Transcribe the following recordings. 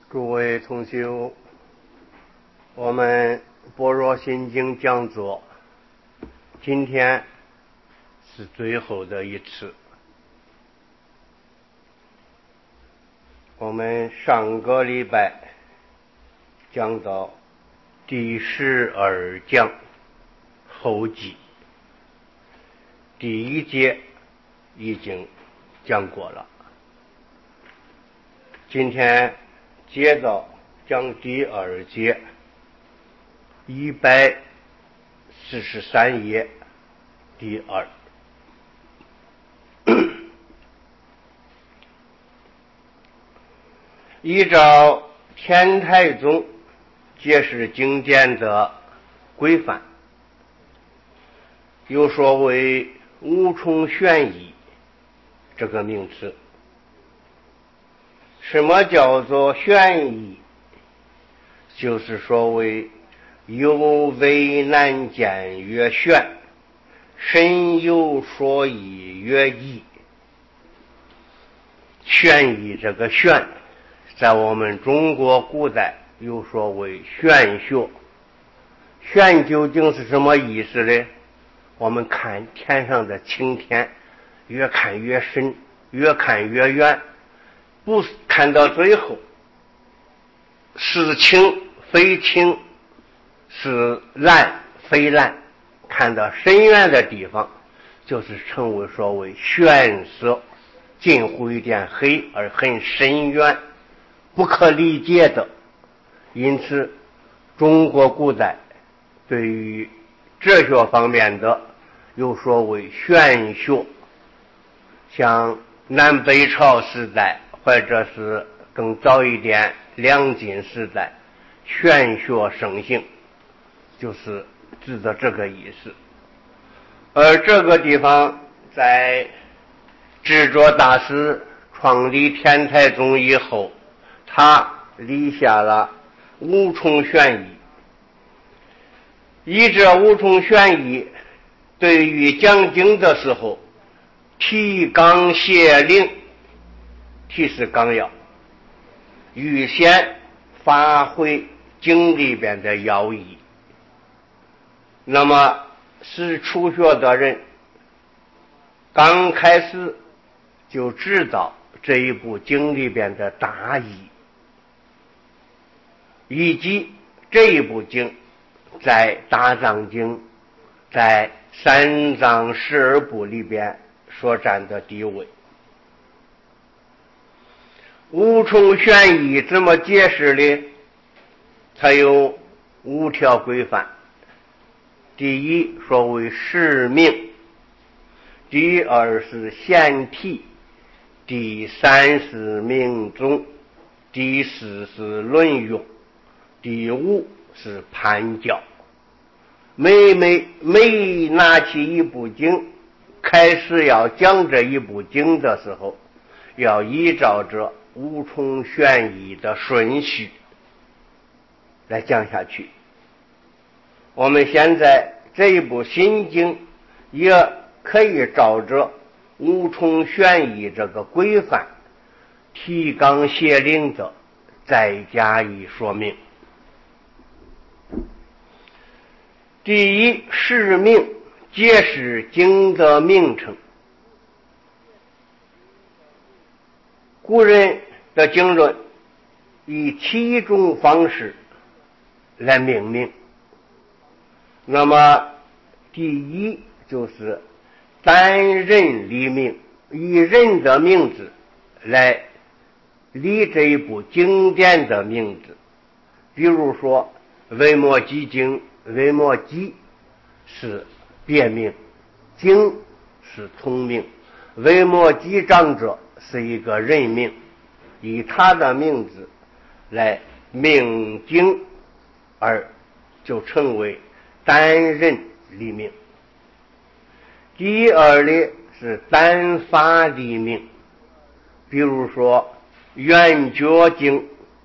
诸位同修，我们般若心经讲座今天是最后的一次。我们上个礼拜讲到第12讲后记，第一节已经讲过了，今天接着讲第2节143页第2。依照天台宗解释经典的规范，又说为无从玄义这个名词。什么叫做玄义？就是说为有为难见曰玄，深有说义曰义。玄义这个玄，在我们中国古代又说为玄学。玄究竟是什么意思呢？我们看天上的青天，越看越深，越看越远，不看到最后是青非青，是蓝非蓝，看到深远的地方就是称为所谓玄色，近乎一点黑而很深远，不可理解的。因此中国古代对于哲学方面的又说为玄学。像南北朝时代或者是更早一点两晋时代，玄学盛行，就是指的这个意思。而这个地方在智者大师创立天台宗以后，他立下了无从玄义。依这无从玄义，对于讲经的时候提纲挈领，提示纲要，预先发挥经里边的要义，那么是初学的人刚开始就知道这一部经里边的大义，以及这一部经在大藏经在三藏12部里边所占的地位。无从玄义怎么解释呢？它有5条规范。第一，说为释名；第2是显体；第3是明宗；第4是论用；第5是判教。每拿起一部经，开始要讲这一部经的时候，要依照着无从玄义的顺序来讲下去。我们现在这一部心经也可以照着无从玄义这个规范提纲挈领的再加以说明。第一，释名，解释经的名称。古人的经论以7种方式来命名。那么第一就是单人立名，以人的名字来立这一部经典的名字。比如说维摩诘经，维摩诘是别名，经是同名，维摩诘长者是一个人名，以他的名字来命经，而就成为单人立名。第2呢是单法立名，比如说圆觉经，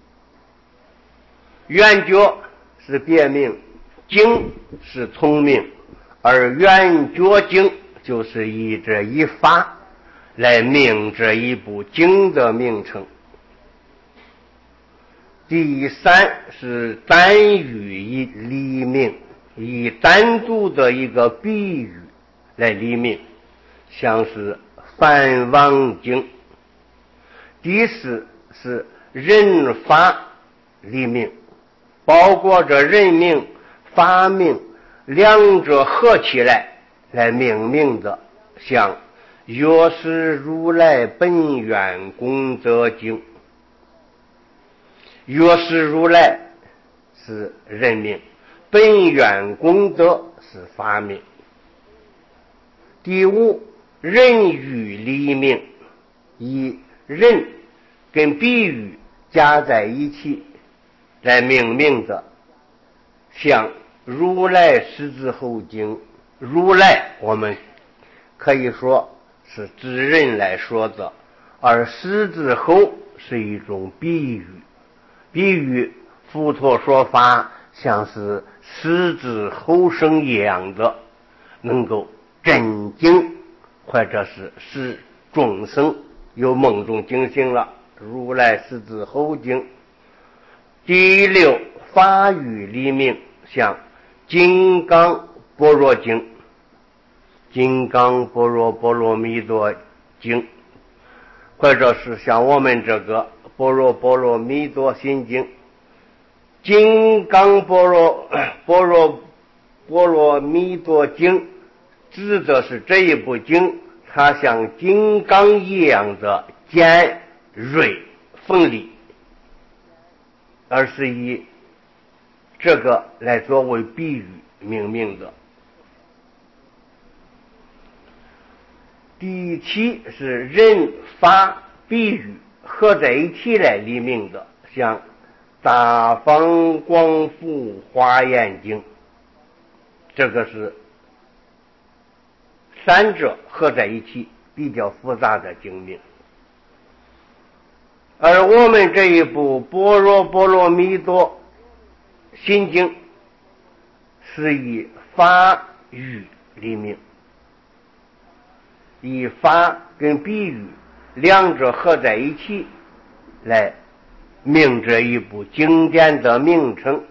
圆觉是别名，经是同名，而圆觉经就是以这一法来命这一部经的名称。 第三是单语以黎明，以单独的一个比喻来黎明，像是梵网经。第四是人法黎明，包括着人名、法名两者合起来命名的，像药师如来本愿功德经。药师如来是人名，本愿功德是法名。第五，人语黎明，以人跟比喻加在一起来命名的，像如来狮子吼经。如来我们可以说是指人来说的，而狮子吼是一种比喻。比喻佛陀说法像是狮子吼声一样的，能够震惊或者是使众生由梦中惊醒了。如来狮子吼经。第六，法语黎明，像金刚般若经、金刚般若波罗蜜多经，或者是像我们这个般若波罗蜜多心经。金刚般若波罗蜜多经指的是这一部经，它像金刚一样的尖锐锋利，而是以这个来作为比喻命名的。第七是人法比喻合在一起来黎明的，像大方广佛华严经，这个是三者合在一起比较复杂的经名。而我们这一部般若波罗蜜多心经是以法语黎明，以法跟比喻两者合在一起来命这一部经典的名称。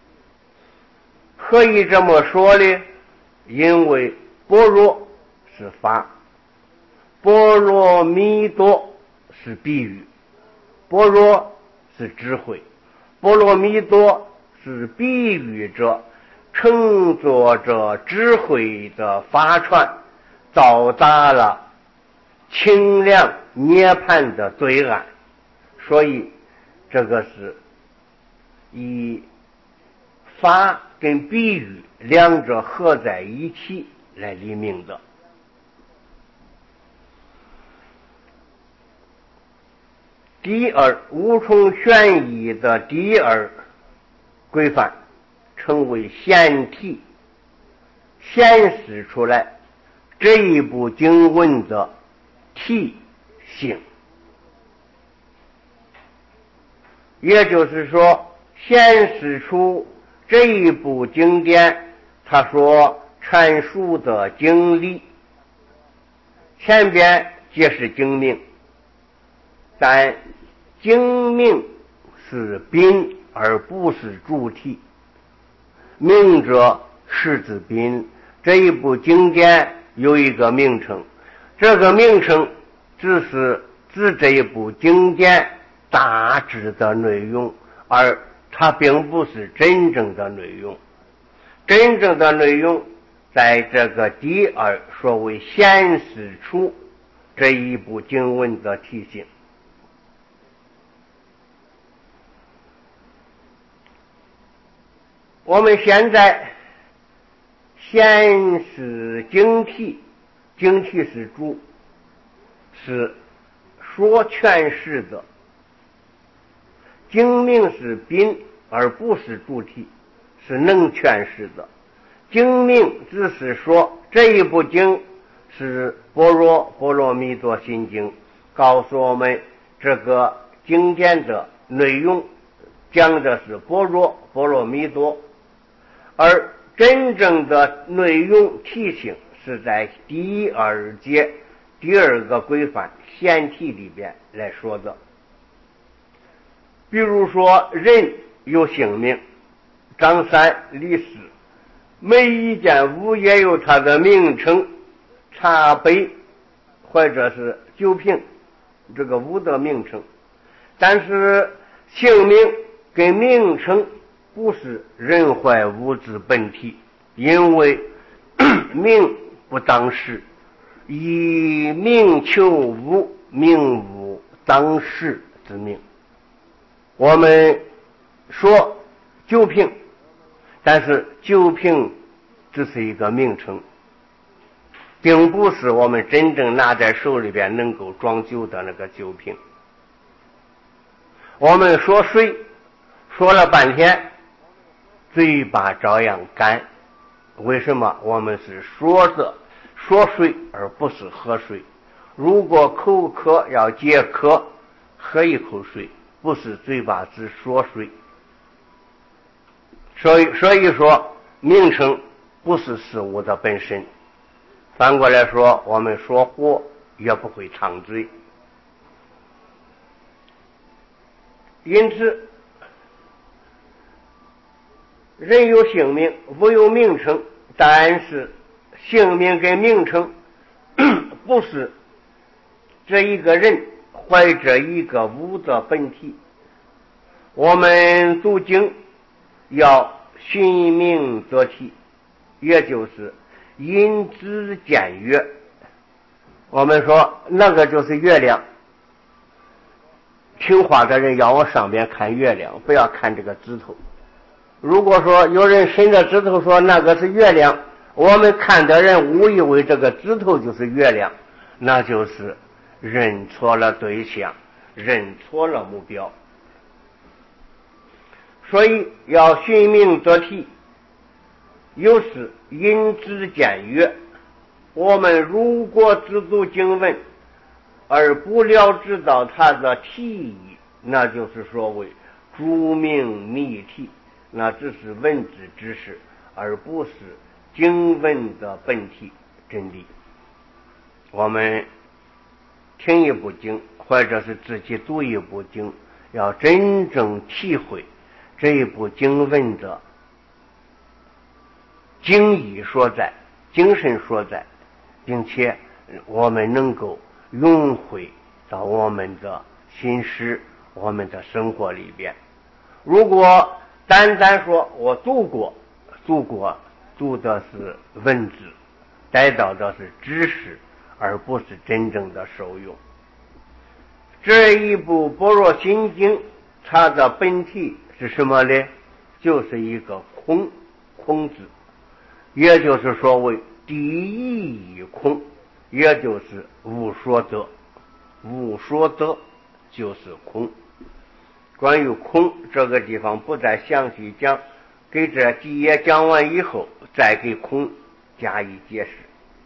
何以这么说呢？因为般若是法，波罗蜜多是比喻，般若是智慧，波罗蜜多是比喻着乘坐着智慧的法船到达了清凉涅槃的对岸，所以这个是以法跟比喻两者合在一起来黎明的。第二，无从玄义的第二规范称为显体，显示出来这一部经文的体性，也就是说显示出这一部经典他所阐述的经理。前边皆是经名，但经名是宾而不是主体，名者实之宾。这一部经典有一个名称，这个名称只是指这一部经典大致的内容，而它并不是真正的内容。真正的内容在这个第二说为显示出这一部经文的体性。我们现在显示经体，经体是主，是说诠释的，经名是宾而不是主体，是能诠释的。经名只是说这一部经是般若波罗蜜多心经，告诉我们这个经典的内容讲的是般若波罗蜜多，而真正的内容体性是在第二节第二个规范显体里边来说的。 比如说人有性命，张三李四，每一件物也有它的名称，茶杯或者是酒瓶，这个物的名称。但是姓名跟名称不是人坏物之本体，因为名不当时，以名求物，名无当时之名。我们说酒瓶，但是酒瓶只是一个名称，并不是我们真正拿在手里边能够装酒的那个酒瓶。我们说水，说了半天嘴巴照样干，为什么？我们是说水而不是喝水。如果口渴要解渴，喝一口水，不是嘴巴只说水。所以说名称不是事物的本身。反过来说，我们说火也不会烫嘴。因此人有姓名，物有名称，但是姓名跟名称不是这一个人或者一个物的本体。我们读经要循名得体，也就是因之见月。我们说那个就是月亮，听话的人要往上边看月亮，不要看这个指头。如果说有人伸着指头说那个是月亮，我们看的人误以为这个指头就是月亮，那就是认错了对象，认错了目标。所以要循名得体，有时因之见月。我们如果只读经文而不了知到它的题意，那就是所谓诸明谜题，那只是文字知识，而不是经文的本体真理。我们听一部经，或者是自己读一部经，要真正体会这一部经文的经义所在，精神所在，并且我们能够融会到我们的心识，我们的生活里边。如果单单说我读过，读的是文字，带到的是知识，而不是真正的受用。这一部般若心经，它的本体是什么呢？就是一个空字，也就是所谓第一义空，也就是无所得。无所得就是空。关于空这个地方不再详细讲，给这几页讲完以后再给空加以解释。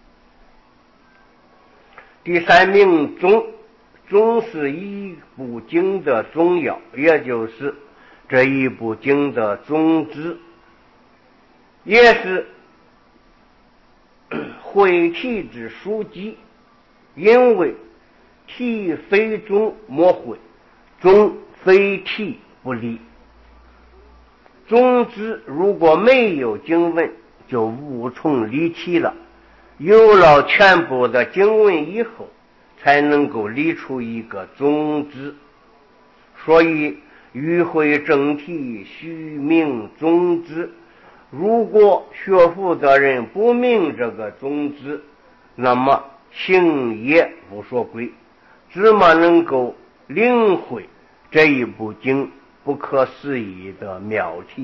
第三名宗是一部经的宗要，也就是这一部经的宗旨，也是会题之书籍。因为题非宗莫会，宗非题不立。宗旨如果没有经文，就无从立题了。有了全部的经文以后，才能够立出一个宗旨。所以欲会正题，须明宗旨。如果学佛的人不明这个宗旨，那么行也无所归，怎么能够领会这一部经不可思议的妙题？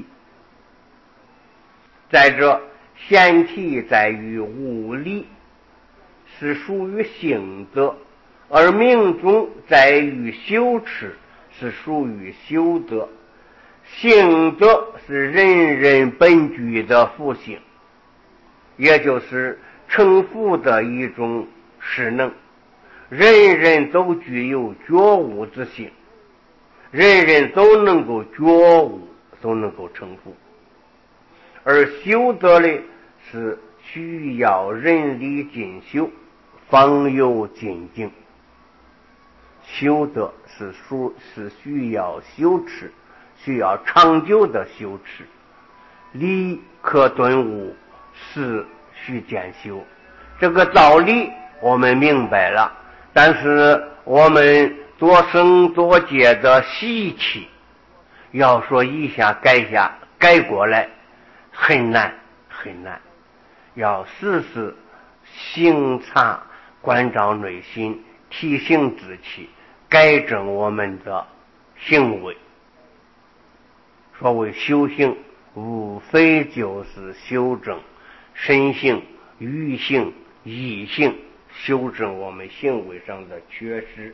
再者，贤题在于物理，是属于性德，而名宗在于修持，是属于修德。性德是人人本具的福性，也就是成佛的一种势能。人人都具有觉悟之性，人人都能够觉悟，都能够成佛。而修德呢，是需要人力进修，方有精进。 修德是需要修持，需要长久的修持。理可顿悟，事须渐修。这个道理我们明白了，但是我们多生多劫的习气，要说一下改过来很难很难。要时时省察关照内心，提醒自己，改正我们的行为。所谓修行，无非就是修正身性、语性、意性，修正我们行为上的缺失。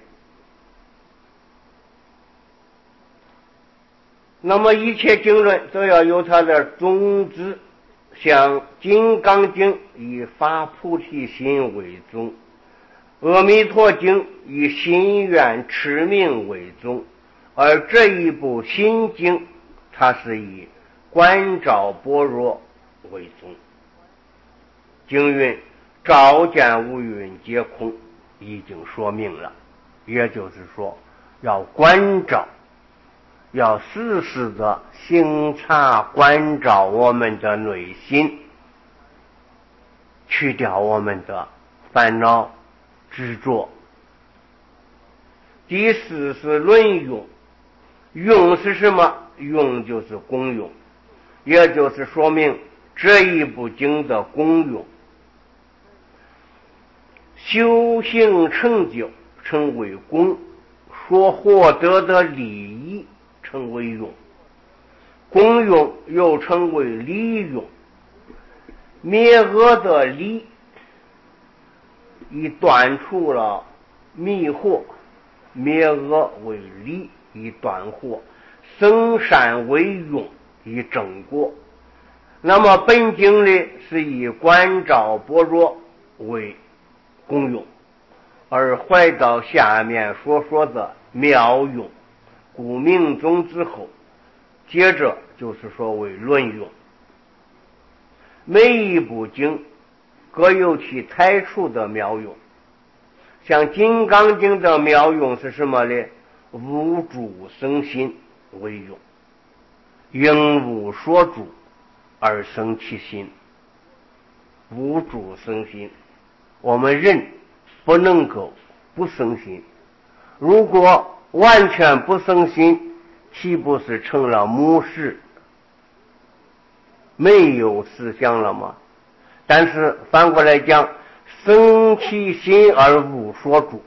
那么一切经论都要有它的宗旨，像《金刚经》以发菩提心为宗，阿弥陀经以心愿持名为宗，而这一部心经它是以观照般若为宗。经云照见五蕴皆空已经说明了，也就是说要观照，要时时的省察关照我们的内心，去掉我们的烦恼执着。第四是论用，用是什么？用就是功用，也就是说明这一部经的功用。修行成就称为功，所获得的利益称为用，功用又称为利用。灭恶的利已断除了迷惑，灭恶为利以断惑，生善为用以正果。那么本经里是以观照般若为功用，而怀到下面所说的妙用，故明宗之后，接着就是说为论用。每一部经各有其开处的妙用，像《金刚经》的妙用是什么呢？无住生心为用，应无所住而生其心。无住生心，我们人不能够不生心，如果完全不生心，岂不是成了母事，没有思想了吗？但是反过来讲，生其心而无所住。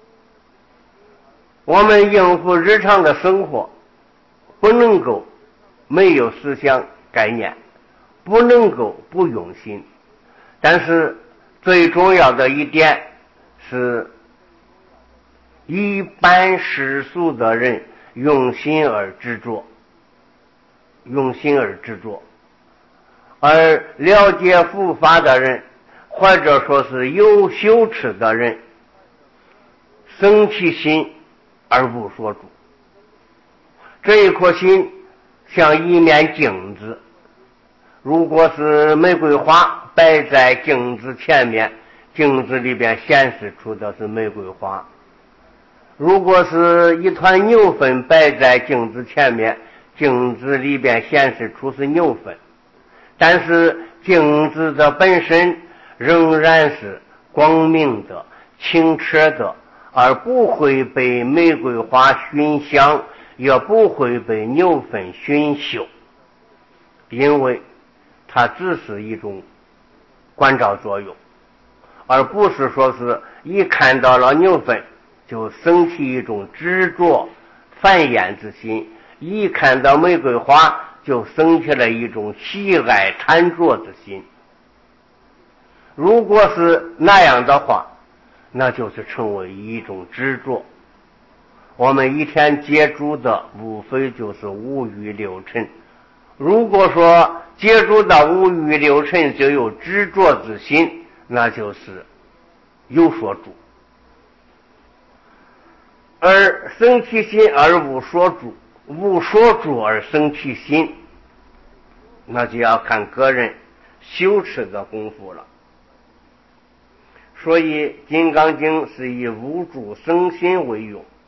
我们应付日常的生活，不能够没有思想概念，不能够不用心。但是最重要的一点是，一般世俗的人用心而执着，用心而执着，而了解佛法的人，或者说是有修持的人，生其心而无所住。这一颗心像一面镜子，如果是玫瑰花摆在镜子前面，镜子里边显示出的是玫瑰花；如果是一团牛粪摆在镜子前面，镜子里边显示出是牛粪。但是镜子的本身仍然是光明的、清澈的，而不会被玫瑰花熏香，也不会被牛粪熏朽，因为它只是一种关照作用，而不是说是一看到了牛粪就生起一种执着繁衍之心，一看到玫瑰花就生起了一种喜爱贪着之心。如果是那样的话，那就是成为一种执着。我们一天接触的无非就是五欲六尘，如果说接触到五欲六尘就有执着之心，那就是有所住。而生其心而无所住，无所住而生其心，那就要看个人修持的功夫了。所以《金刚经》是以无住生心为用，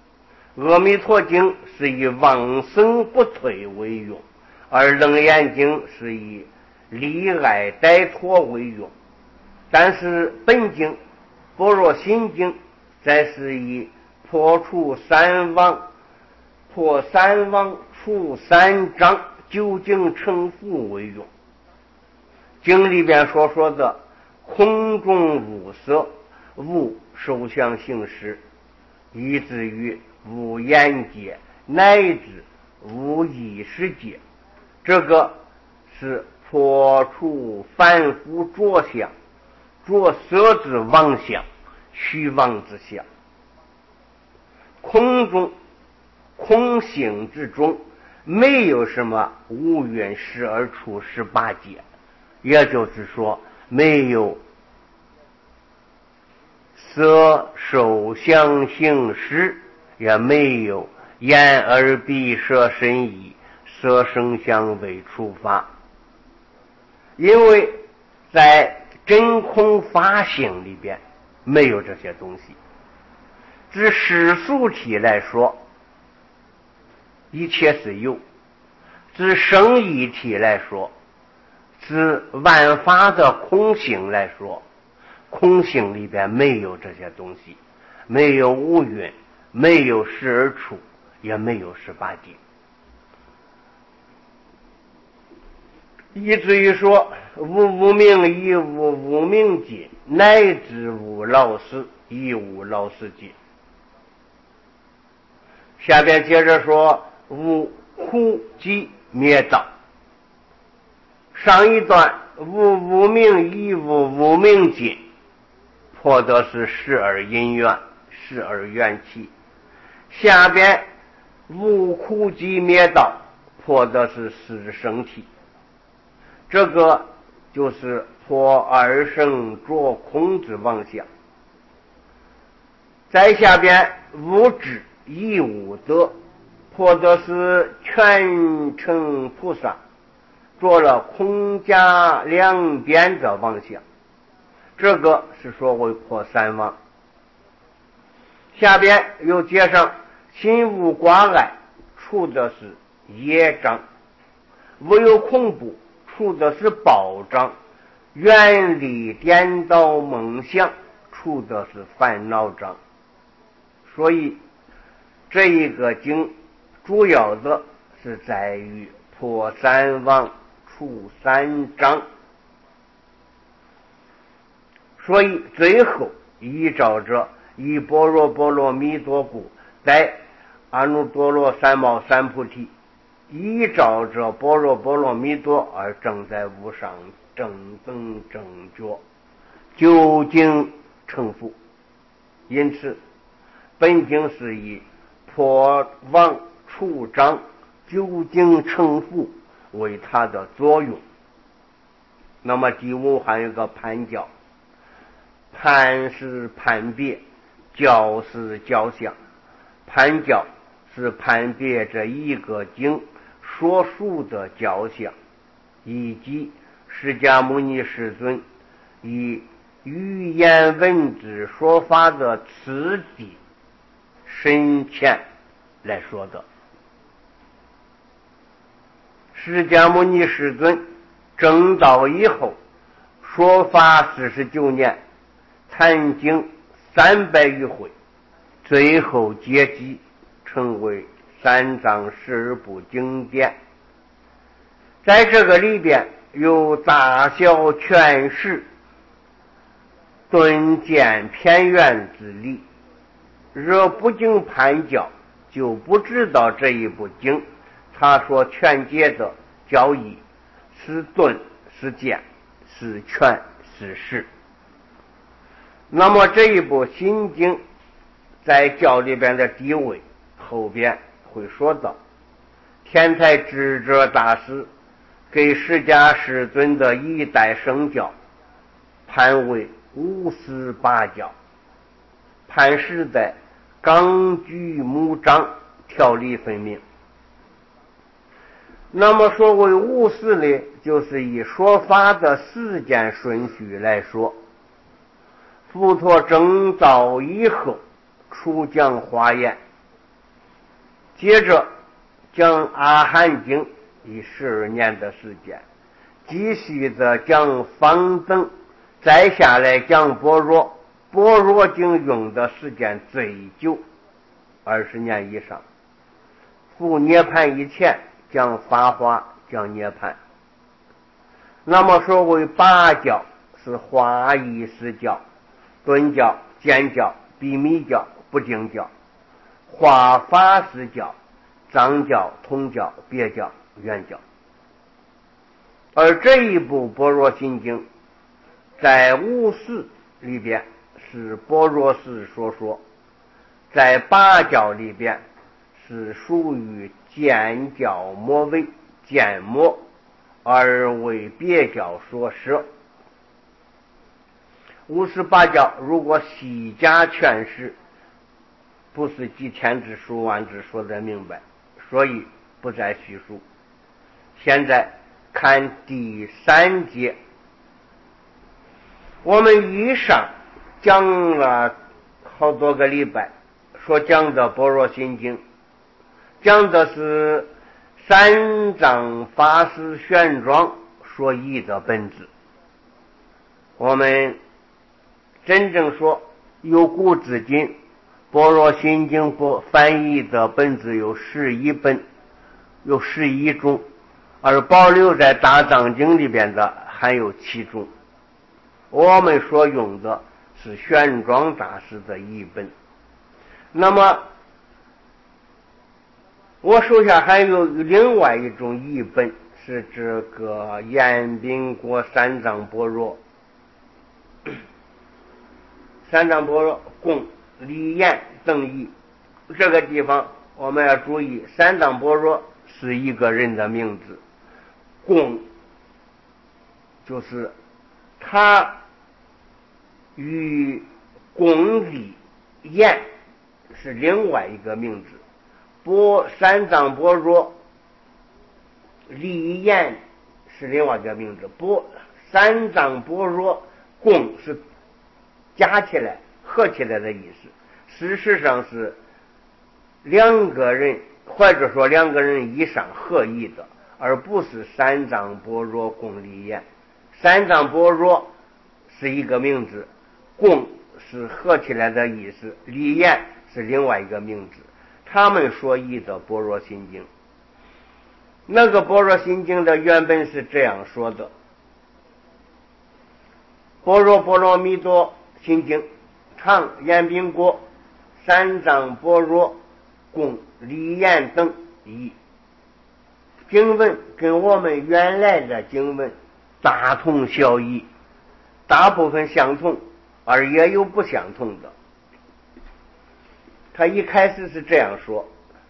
阿弥陀经是以往生不退为用，而楞严经是以离爱待脱为用。但是本经般若心经则是以破三王除三障究竟成佛为用。经里边所说的空中无色，无受想行识，以至于无眼界，乃至无意识界，这个是破除凡夫着相、着色之妄想、虚妄之相。空性之中没有什么无蕴12处18界，也就是说没有色受想行识，也没有眼耳鼻舌身意色声香味触法。因为在真空法性里边没有这些东西。自世俗体来说，一切是有；自生一体来说，自万法的空性来说，空性里边没有这些东西，没有五蕴，没有12处，也没有18界，以至于说无明亦无明界，乃至无老死亦无老死界。下边接着说无苦集灭道。上一段无明亦无明界，破的是12因缘、12缘起。下边无苦集灭道，破的是4生体。这个就是破二生着空之妄想。在下边无智亦无得，破的是全成菩萨做了空假两边的妄想，这个是说为破三妄。下边又接上心无挂碍，除的是业障；无有恐怖，除的是报障；远离颠倒梦想，除的是烦恼障。所以这一个经主要的是在于破三妄、除三障。所以最后依照着以般若波罗蜜多故，在阿耨多罗三藐三菩提，依照着般若波罗蜜多而正在无上正等正觉，究竟成佛。因此本经是以破妄除障究竟成佛为它的作用。那么第五还有一个判教，判是判别，教是教相。判教是判别这一个经所述的教相，以及释迦牟尼世尊以语言文字说法的次第深浅来说的。释迦牟尼世尊证道以后，说法49年，谈经300余回，最后结集成为3藏12部经典。在这个里边有大小诠释、顿渐偏远之理。若不经判教，就不知道这一部经他所劝解的教义是顿是渐是全是实。那么这一部心经在教里边的地位，后边会说到。天台智者大师给释迦世尊的一代圣教判为58教，判时代纲举目张，条理分明。那么所谓54呢，就是以说法的时间顺序来说。佛陀证道以后出讲华严， 接着讲阿含经以12年的时间，继续的讲方等，再下来讲般若。般若经用的时间最久，20年以上。复涅盘以前讲法华，讲涅盘。那么所谓八教是华夷释教、顿教、渐教、比密教、不净教、华法释教、藏教、通教、别教、原教。而这一部般若心经在五世里边是般若释所说，在八教里边是属于渐教末位，渐末而为别教所摄。58教如果细加诠释，不是几千字数万字说得明白，所以不再叙述。现在看第3节，我们以上讲了好多个礼拜，所讲的般若心经，讲的是三藏法师玄奘所译的本质。我们真正说由古至今般若心经翻译的本子有11本，有11种，而保留在大藏经里边的还有7种。我们所用的是玄奘大师的译本。那么我手下还有另外一种译本，是这个延宾国三藏般若。三藏般若共李延等译。这个地方我们要注意，三藏般若是一个人的名字，共就是他与共李延是另外一个名字。三藏般若李延是另外一个名字。三藏般若共是加起来合起来的意思，事实上是两个人或者说2个人以上合译的，而不是三藏般若共李延。三藏般若是一个名字，共是合起来的意思，李延是另外一个名字。他们所译的般若心经，那个般若心经的原本是这样说的：般若波罗蜜多心经，唐延宾国三藏般若共李延等译。经文跟我们原来的经文大同小异，大部分相同，而也有不相同的。他一开始是这样说：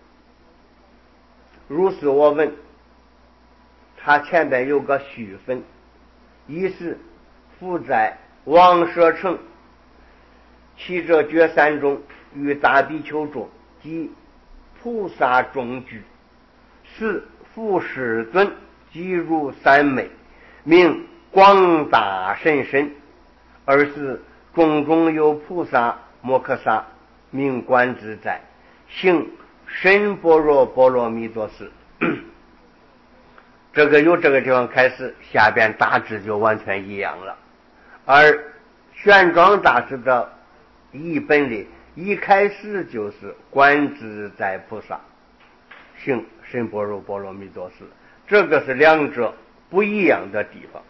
如是我闻。他前边有个虚分，一是复在王舍城七者觉山中，与大比丘众及菩萨众聚，是复世尊即入三昧，名广大甚深。而是种种有菩萨摩诃萨，名观自在，行深般若波罗蜜多时。这个由这个地方开始，下边大致就完全一样了。而玄奘大师的译本里一开始就是观自在菩萨，行深般若波罗蜜多时，这个是两者不一样的地方。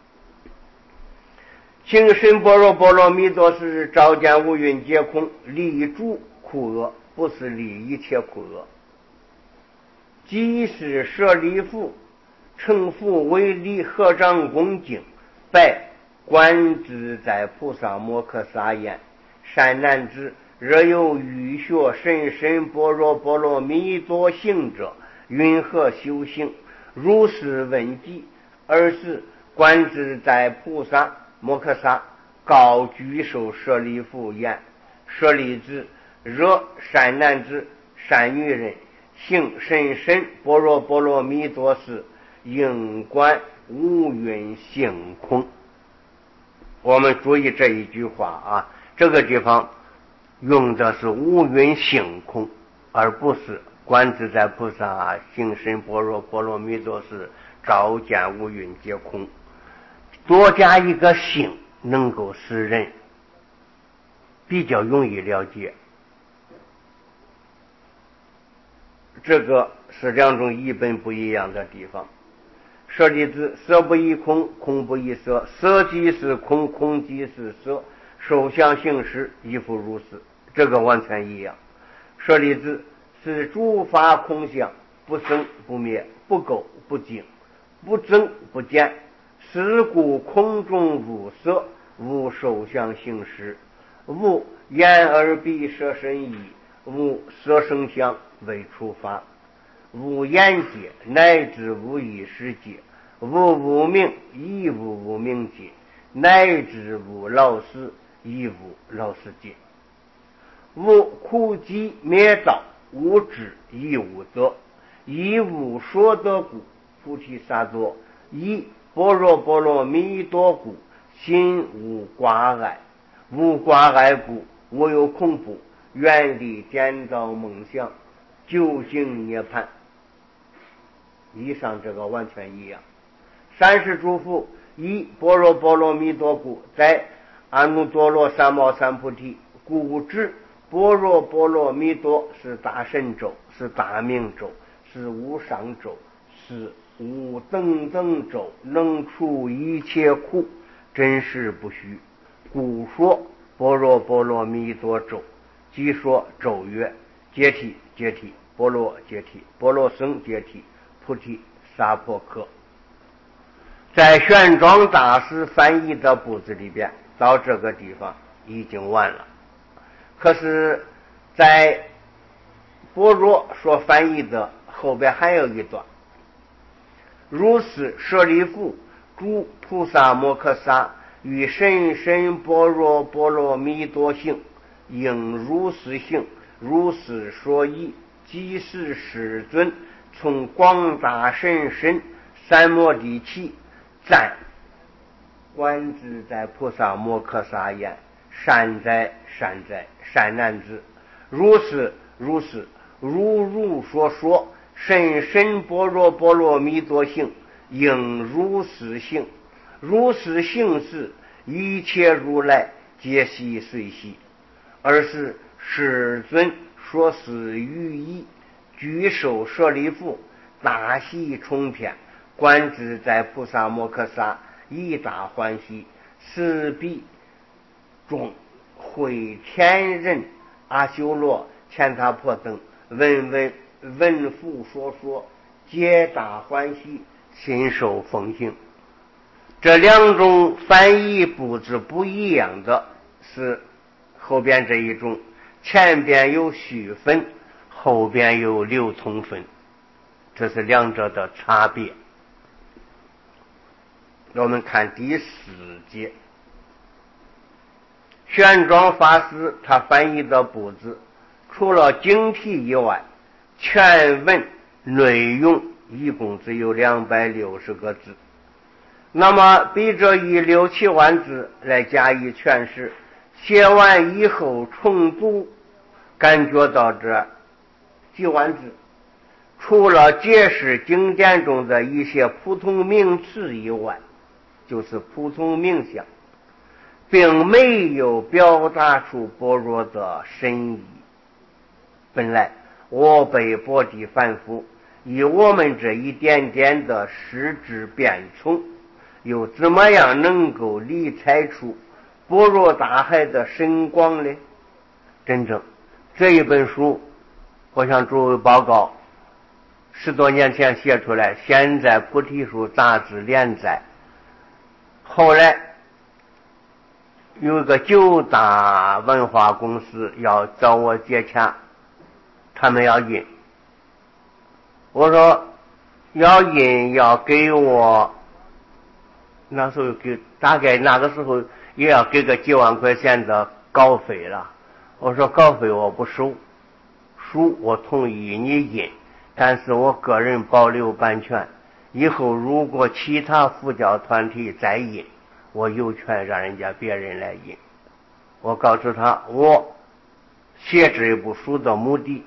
行深般若波罗蜜多时，照见五蕴皆空，离诸苦厄，不是离一切苦厄。即是舍利弗成佛为礼，合掌恭敬，拜观自在菩萨摩诃萨言：善男子，若有欲学深般若波罗蜜多行者，云何修行？如是问及。而是观自在菩萨摩诃萨告举手舍利弗言：舍利子，若善男子、善女人行深般若波罗蜜多时，应观五蕴性空。我们注意这一句话啊，这个地方用的是五蕴性空，而不是观自在菩萨行深般若波罗蜜多时，照见五蕴皆空。多加一个性，能够使人比较容易了解。这个是两种一本不一样的地方。舍利子，色不异空，空不异色，色即是空，空即是色，受想行识亦复如是，这个完全一样。舍利子，是诸法空相，不生不灭，不垢不净，不增不减，是故空中无色，无受想行识，无眼耳鼻舌身意，无色声香为触法，无眼界，乃至无意识界，无无明，亦无无明界，乃至无老死，亦无老死界，无苦集灭道，无智亦无得，亦无说得故，菩提萨埵，以般若波罗蜜多故，心无挂碍，无挂碍故，无有恐怖，远离颠倒梦想，究竟涅槃。以上这个完全一样。三世诸佛以般若波罗蜜多故，在阿耨多罗三藐三菩提，故知般若波罗蜜多是大神咒，是大明咒，是无上咒，是无等等咒，能除一切苦，真实不虚。故说般若波罗蜜多咒，即说咒曰：解体解体，波罗解体，波罗僧解体，菩提萨婆诃。在玄奘大师翻译的部子里边，到这个地方已经完了。可是在般若所翻译的后边还有一段：如是舍利弗，诸菩萨摩诃萨于深深般若波罗蜜多行，应如是行，如是说义，即是世尊从广大神身三摩地起赞观自在菩萨摩诃萨言：善哉善哉，善男子，如是如是，如所说，深深般若波罗蜜多行，应如是行，如是行时，一切如来皆悉随喜。而是世尊说是语意，具受舍利弗，大喜冲天，观自在菩萨摩诃萨一大欢喜，是彼众会天人阿修罗乾闼婆等闻佛说，皆大欢喜，心受奉行。这两种翻译布置不一样的是后边这一种，前边有虚分，后边有流通分，这是两者的差别。我们看第4节，玄奘法师他翻译的布置，除了经题以外，全文内容一共只有260个字。那么比这以6、7万字来加以诠释，写完以后重读，感觉到这几万字，除了解释经典中的一些普通名词以外，就是普通名相，并没有表达出般若的深意。本来我辈薄地凡夫，以我们这一点点的识知变从，又怎么样能够理睬出般若大海的深广呢？真正这一本书，我向诸位报告，10多年前写出来，现在菩提树杂志连载，后来有一个9大文化公司要找我接洽，他们要印，我说要印要给我，那时候给大概那个时候也要给个几万块钱的稿费了。我说稿费我不收，书我同意你印，但是我个人保留版权，以后如果其他佛教团体再印，我有权让人家别人来印。我告诉他，我写这部书的目的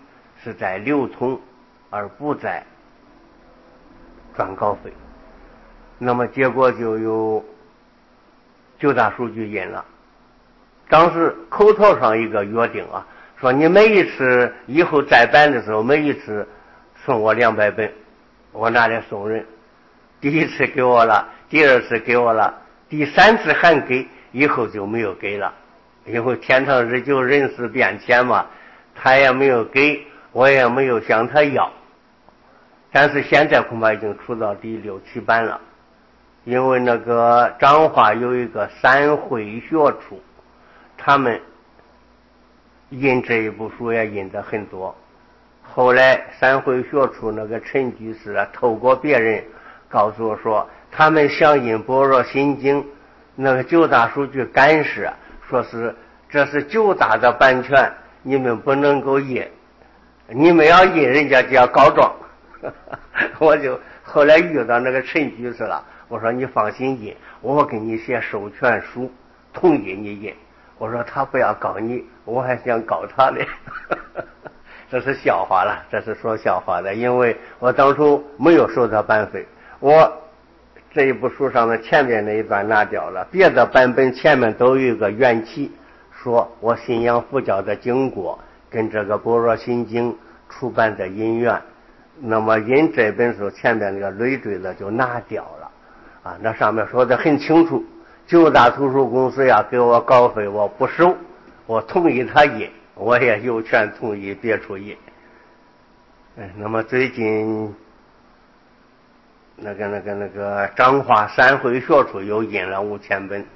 是在流通，而不在赚稿费。那么结果就有九大书局印了，当时口头上一个约定啊，说你每一次以后再版的时候，每一次送我200本，我拿来送人。第一次给我了，第二次给我了，第3次还给，以后就没有给了，因为天长日久人事变迁嘛，他也没有给，我也没有向他要。但是现在恐怕已经出到第6、7版了，因为那个彰化有一个三会学处，他们印这一部书也印得很多。后来三会学处那个陈居士啊，透过别人告诉我说，他们想印《般若心经》，那个九大书局干涉，说是这是九大的版权，你们不能够印，你们要印人家就要告状。我就后来遇到那个陈居士了，我说你放心印，我给你写授权书，同意你印。我说他不要告你，我还想告他呢。这是笑话了，这是说笑话的，因为我当初没有收他版费，我这一部书上的前面那一段拿掉了，别的版本前面都有一个缘起，说我信仰佛教的经过跟这个《般若心经》出版的因缘，那么印这本书前面那个累赘的就拿掉了啊，那上面说的很清楚，九大图书公司要给我稿费我不收，我同意他印，我也有权同意别处印。那么最近那个彰化三会学处又印了5000本。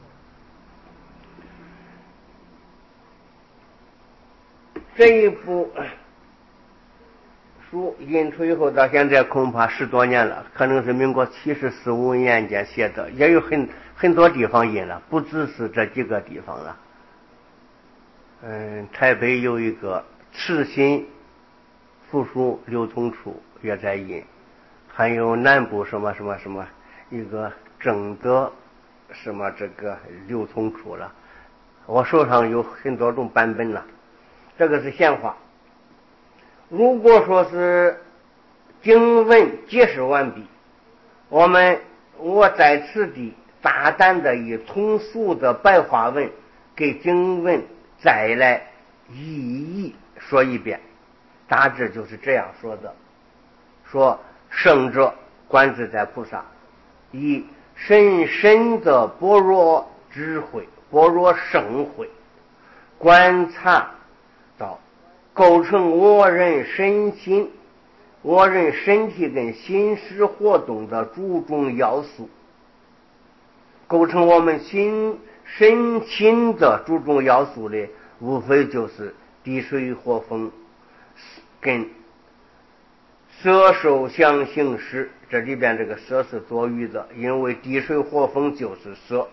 这一部书印出以后到现在恐怕10多年了，可能是民国74、75年间写的，也有很多地方印了，不只是这几个地方了。台北有一个慈心附属流通处也在印，还有南部什么一个正德什么这个流通处了。我手上有很多种版本了。这个是闲话。如果说是经文解释完毕，我在此地大胆的以通俗的白话文给经文再来一一说一遍，大致就是这样说的。说圣者观自在菩萨以深深的般若智慧、般若圣慧观察到构成我人身心、我人身体跟心识活动的诸种要素，构成我们身心的诸种要素的，无非就是地水火风跟色受想行识。这里边这个色是多余的，因为地水火风就是色，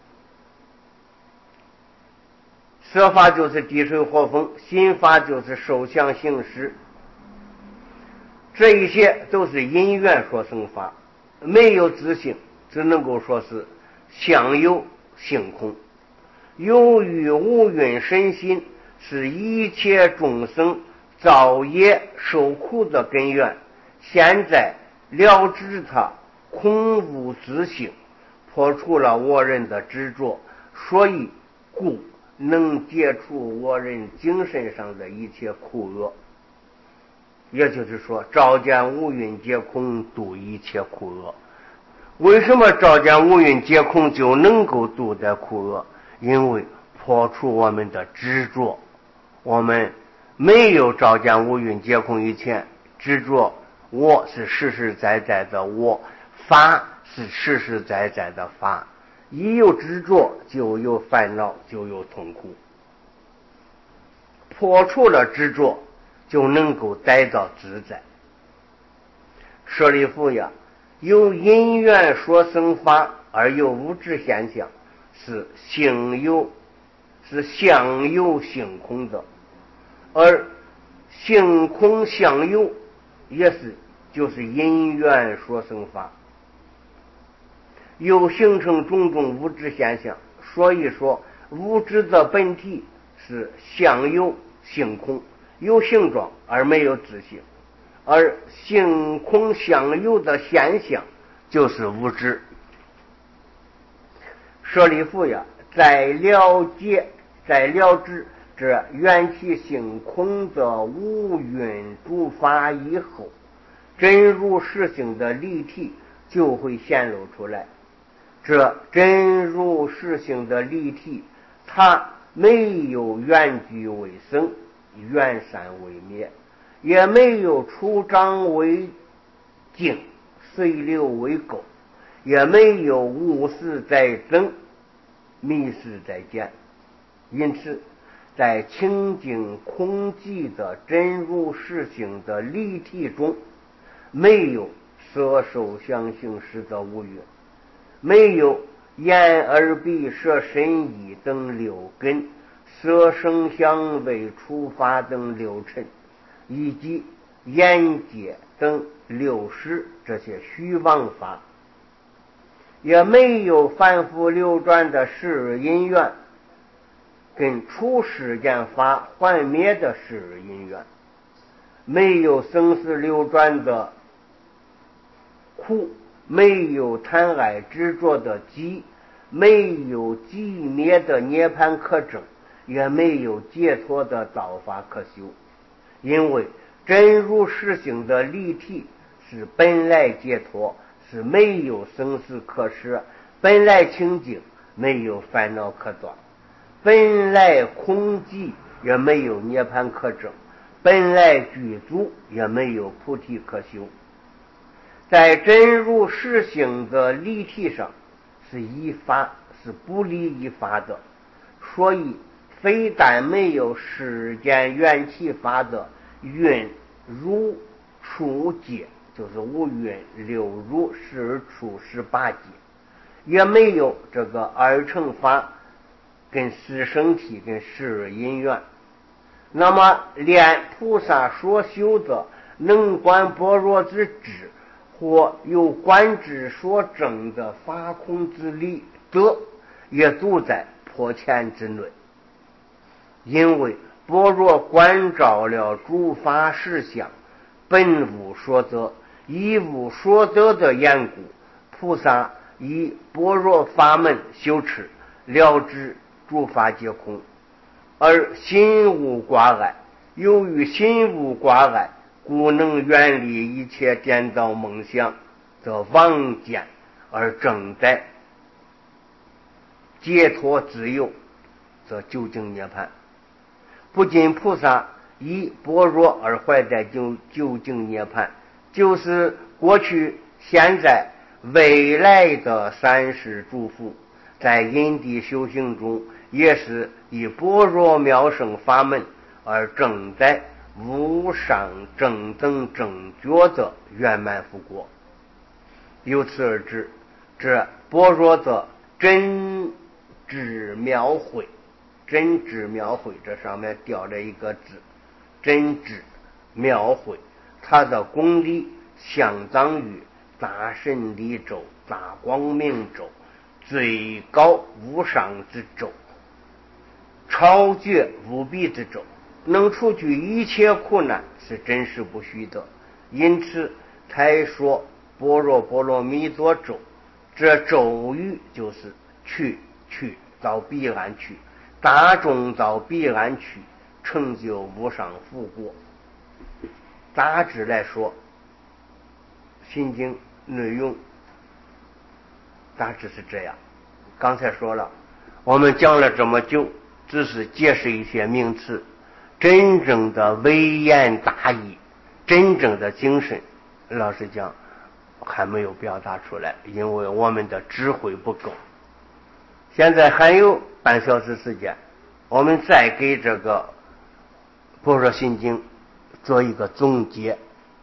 色法就是地水火风，心法就是受想行识，这一些都是因缘所生法，没有自性，只能够说是相由性空。由于五蕴身心是一切众生造业受苦的根源，现在了知它空无自性，破除了我人的执着，所以故能解除我人精神上的一切苦厄。也就是说，照见五蕴皆空，度一切苦厄。为什么照见五蕴皆空就能够度得苦厄？因为破除我们的执着。我们没有照见五蕴皆空以前，执着我是实实在在的我，法是实实在在的法。一有执着就有烦恼，就有痛苦。破除了执着，就能够得到自在。舍利弗呀，由因缘所生法，而有物质现象，是相由性空的，而性空相由就是因缘所生法，又形成种种物质现象。所以说物质的本体是相由性空， 有形状而没有自性，而性空相有的现象就是无知。舍利弗呀，在了知这缘起性空的无蕴诸法以后，真如实性的离体就会显露出来。这真如实性的离体，它没有缘聚为生，缘散为灭，也没有出张为静，随流为垢，也没有物事在增，迷失在减。因此在清净空寂的真如实性的离体中，没有色受想行识的无蕴，没有眼耳鼻舌身意等六根，色声香味触法等六尘，以及眼界等六识这些虚妄法，也没有反复流转的事因缘，跟出世间法幻灭的事因缘，没有生死流转的苦，没有贪爱执着的集，没有寂灭的涅槃可证，也没有解脱的道法可修。因为真如实性的离体是本来解脱，是没有生死可舍，本来清净，没有烦恼可断，本来空寂，也没有涅槃可证，本来具足，也没有菩提可修。在真如实性的离体上是一法，是不离一法的，所以非但没有世间缘起法的蕴如处界，就是五蕴六如十处18界，也没有这个二乘法跟四圣体跟十因缘。那么连菩萨所修的能观般若之智，或有观之所证的法空之理德，也都在破前之内。因为般若观照了诸法实相，本无所得，一无所得的缘故，菩萨以般若法门修持，了知诸法皆空，而心无挂碍。由于心无挂碍，故能远离一切颠倒梦想，则妄见而正在解脱自由，则究竟涅槃。不仅菩萨以般若而怀在究竟涅槃，就是过去现在未来的三世诸佛，在因地修行中也是以般若妙胜法门而正在无上正等正觉的圆满福果。由此而知，这般若的真智妙慧，真智妙慧这上面吊着一个字，真智妙慧，它的功力相当于大神力咒、大光明咒，最高无上之咒，超绝无比之咒，能除去一切苦难，是真实不虚的。因此才说般若波罗蜜多咒，这咒语就是去到彼岸去，大众到彼岸去，成就无上福果。大致来说，心经内容大致是这样。刚才说了，我们讲了这么久，只是解释一些名词，真正的微言大义，真正的精神，老实讲还没有表达出来，因为我们的智慧不够。现在还有半小时时间，我们再给这个般若心经做一个总结。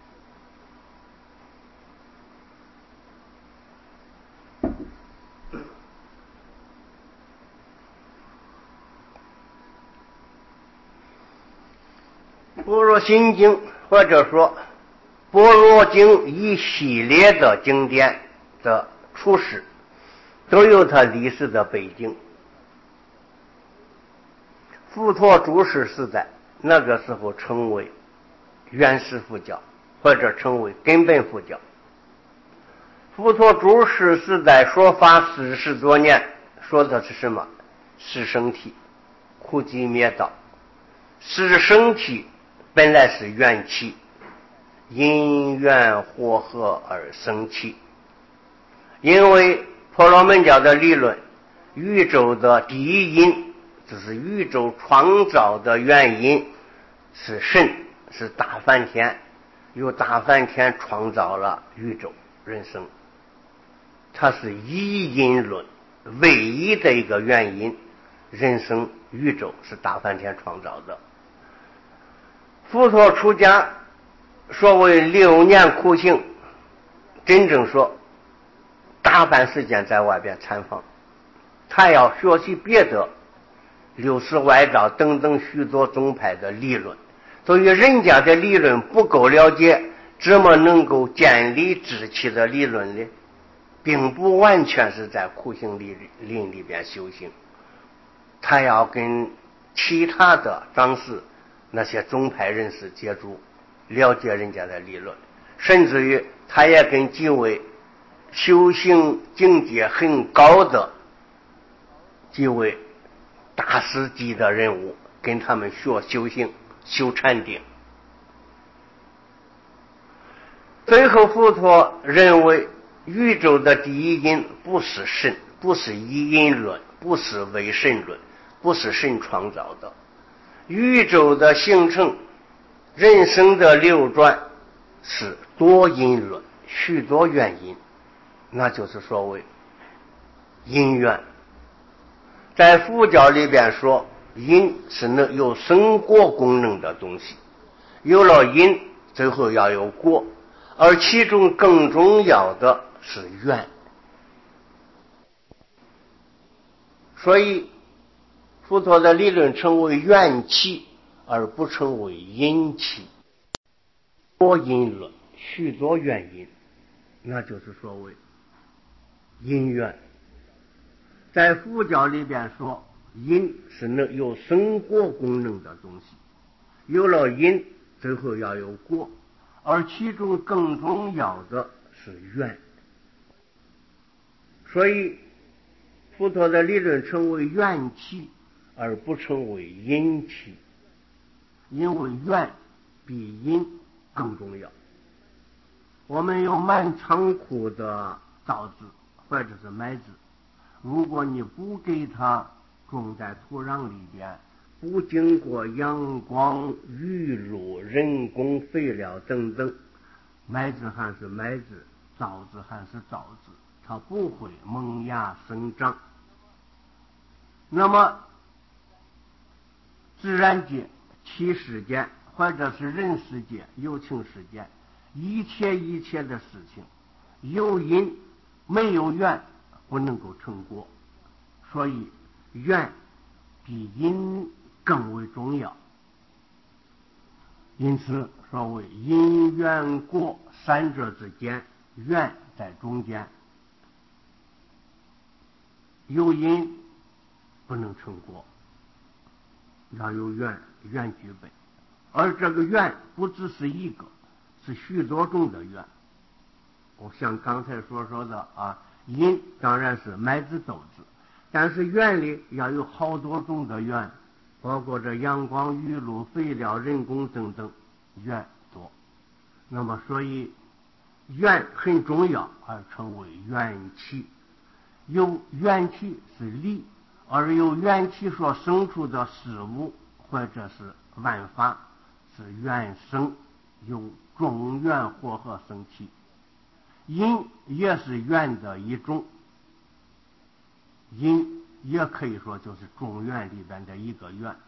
般若心经，或者说般若经一系列的经典的出世，都有它历史的背景。佛陀住世时代那个时候称为原始佛教，或者称为根本佛教。佛陀住世时代说法40多年，说的是什么？是生体，苦集灭道。是生体本来是元气，因缘和合而生气。因为婆罗门教的理论，宇宙的第一因，就是宇宙创造的原因是神，是大梵天，由大梵天创造了宇宙人生。它是一因论，唯一的一个原因，人生宇宙是大梵天创造的。佛陀出家所谓6年苦行，真正说大半时间在外边参访，他要学习别的六识外道等等许多宗派的理论，所以人家的理论不够了解，怎么能够建立志气的理论呢？并不完全是在苦行林里边修行，他要跟其他的长士那些宗派人士接触，了解人家的理论，甚至于他也跟几位修行境界很高的几位大师级的人物，跟他们学修行修禅定。最后佛陀认为宇宙的第一因不是神，不是一因论，不是唯神论，不是神创造的。宇宙的形成，人生的流转是多因论，许多原因，那就是所谓因缘。在佛教里边说，因是有生果功能的东西，有了因最后要有果，而其中更重要的是缘。所以佛陀的理论称为缘起，而不称为因起。多因论，许多原因，那就是所谓因缘。在佛教里边说，因是有生果功能的东西，有了因最后要有果，而其中更重要的是缘。所以佛陀的理论称为缘起，而不称为因起，因为缘比因更重要。我们有满仓库的稻子或者是麦子，如果你不给它种在土壤里边，不经过阳光、雨露、人工肥料等等，麦子还是麦子，稻子还是稻子，它不会萌芽生长。那么自然界、七世间或者是人世界、有情世间，一切的事情，有因没有缘不能够成果，所以缘比因更为重要。因此所谓因缘果三者之间，缘在中间，有因不能成果，要有缘，缘具备。而这个缘不只是一个，是许多种的缘。我像刚才所说的因当然是麦子豆子，但是缘里要有好多种的缘，包括这阳光、雨露、肥料、人工等等，缘多。那么所以缘很重要，而称为缘起。有缘起是理，而由缘起所生出的事物或者是万法是缘生，由众缘和合生起。因也是缘的一种，因也可以说就是众缘里边的一个缘。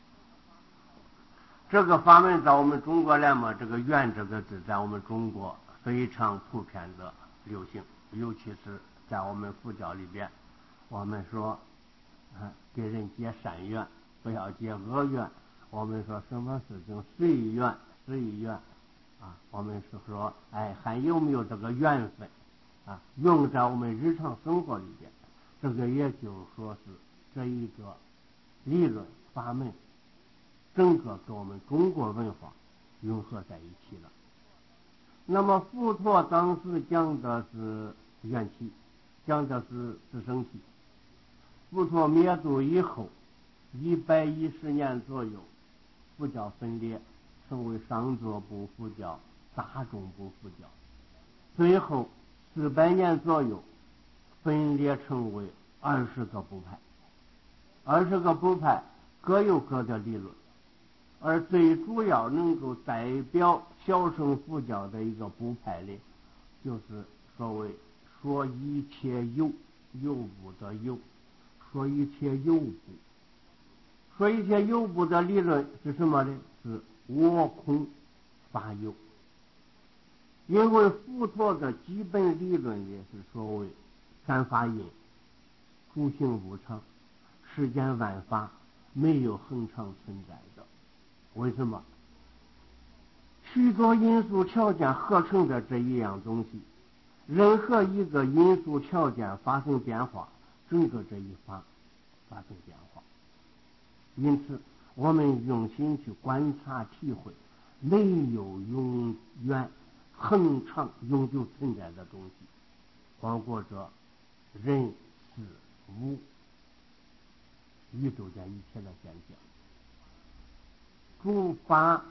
这个法门在我们中国来嘛，这个缘这个字在我们中国非常普遍的流行，尤其是在我们佛教里边，我们说给人结善缘，不要结恶缘。我们说什么事情随缘，随缘我们是说还有没有这个缘分用在我们日常生活里边，这个也就是说是这一个理论法门整个跟我们中国文化融合在一起了。那么佛陀当时讲的是缘起，讲的是自生体。佛陀灭度以后110年左右，佛教分裂，成为上座部佛教、大众部佛教。最后400年左右，分裂成为20个部派，20个部派各有各的理论，而最主要能够代表小乘佛教的一个部派呢，就是所谓说一切有，有部的有，说一切有部。说一切有部的理论是什么呢？是我空法有。因为佛陀的基本理论也是所谓三法印，诸行无常，世间万法没有恒常存在的。为什么？许多因素条件合成的这一样东西，任何一个因素条件发生变化，整个这一法发生变化。因此我们用心去观察体会，没有永远恒常永久存在的东西，包括着人事物宇宙间一切的现象。诸法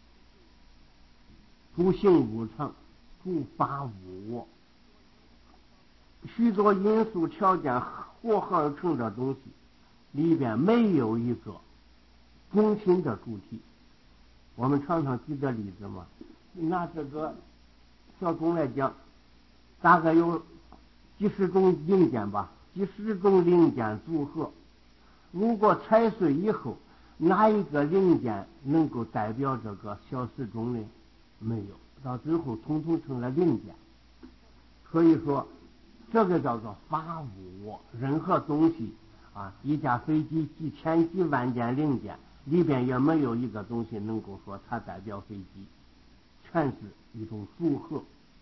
诸行无常，诸法无我，许多因素条件合而成的东西里边没有一个中心的主体。我们常常举的例子嘛，拿这个小钟来讲，大概有几十种零件吧，几十种零件组合，如果踩碎以后，哪一个零件能够代表这个小时钟呢？没有，到最后统统成了零件。所以说这个叫做法无我。任何东西啊，一架飞机几千几万件零件里边也没有一个东西能够说它代表飞机，全是一种组合。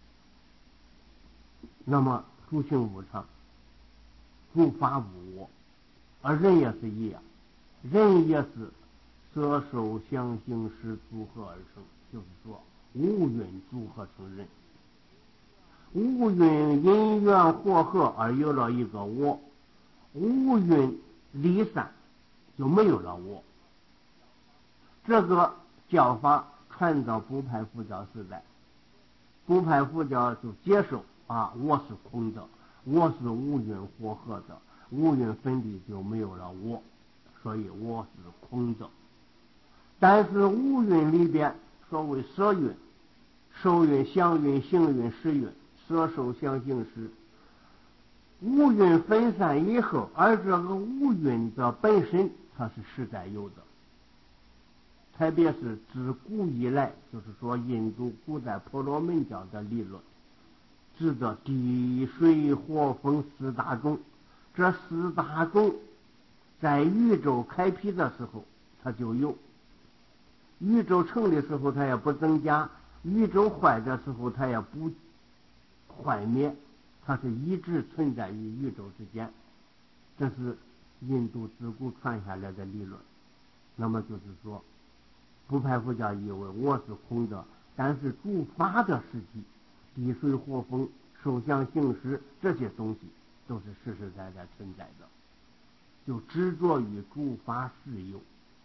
那么诸行无常，诸法无我，而人也是一样，人也是色受想行识组合而成，就是说五蕴组合成人。五蕴因缘和合而有了一个我，五蕴离散就没有了我。这个教法传到部派佛教时代，部派佛教就接受我是空的，我是五蕴和合的，五蕴分离就没有了我，所以我是空的。但是五蕴里边所谓色蕴、受蕴、想蕴、行蕴、识蕴，色受想行识，五蕴分散以后，而这个五蕴的本身它是实在有的。特别是自古以来，就是说印度古代婆罗门教的理论，指的地水火风四大种，这四大种在宇宙开辟的时候它就有，宇宙成的时候它也不增加，宇宙坏的时候它也不坏灭，它是一直存在于宇宙之间。这是印度自古传下来的理论。那么就是说部派佛教以为我是空的，但是诸法的实体，地水火风、受想行识这些东西都是实实在在存在的，就执着于诸法实有。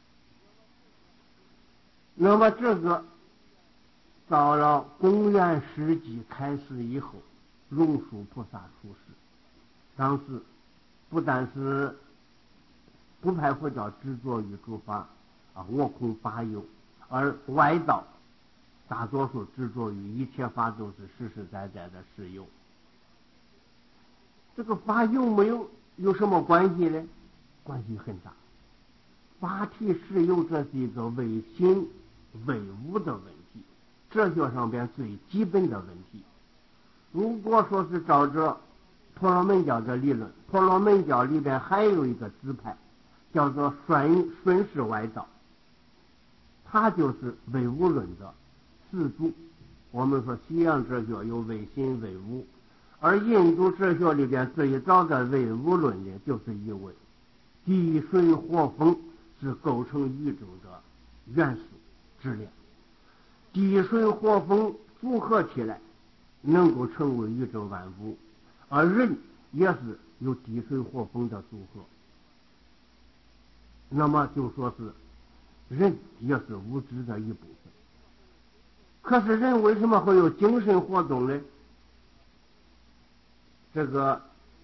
那么这个到了公元世纪开始以后，龙树菩萨出世，当时不但是部派佛教执着于诸法我空法有，而外道大多数执着于一切法都是实实在在的实有。这个法有没有什么关系呢？关系很大。法体实有，这是一个唯心唯物的问题，哲学上边最基本的问题。如果说是照着婆罗门教的理论，婆罗门教里边还有一个支派叫做顺世外道，它就是唯物论的始祖。我们说西洋哲学有唯心唯物，而印度哲学里边最早的唯物论的就是以为地水火风是构成宇宙的元素质量，地水火风组合起来，能够成为宇宙万物，而人也是由地水火风的组合。那么就说是人也是物质的一部分。可是人为什么会有精神活动呢？这个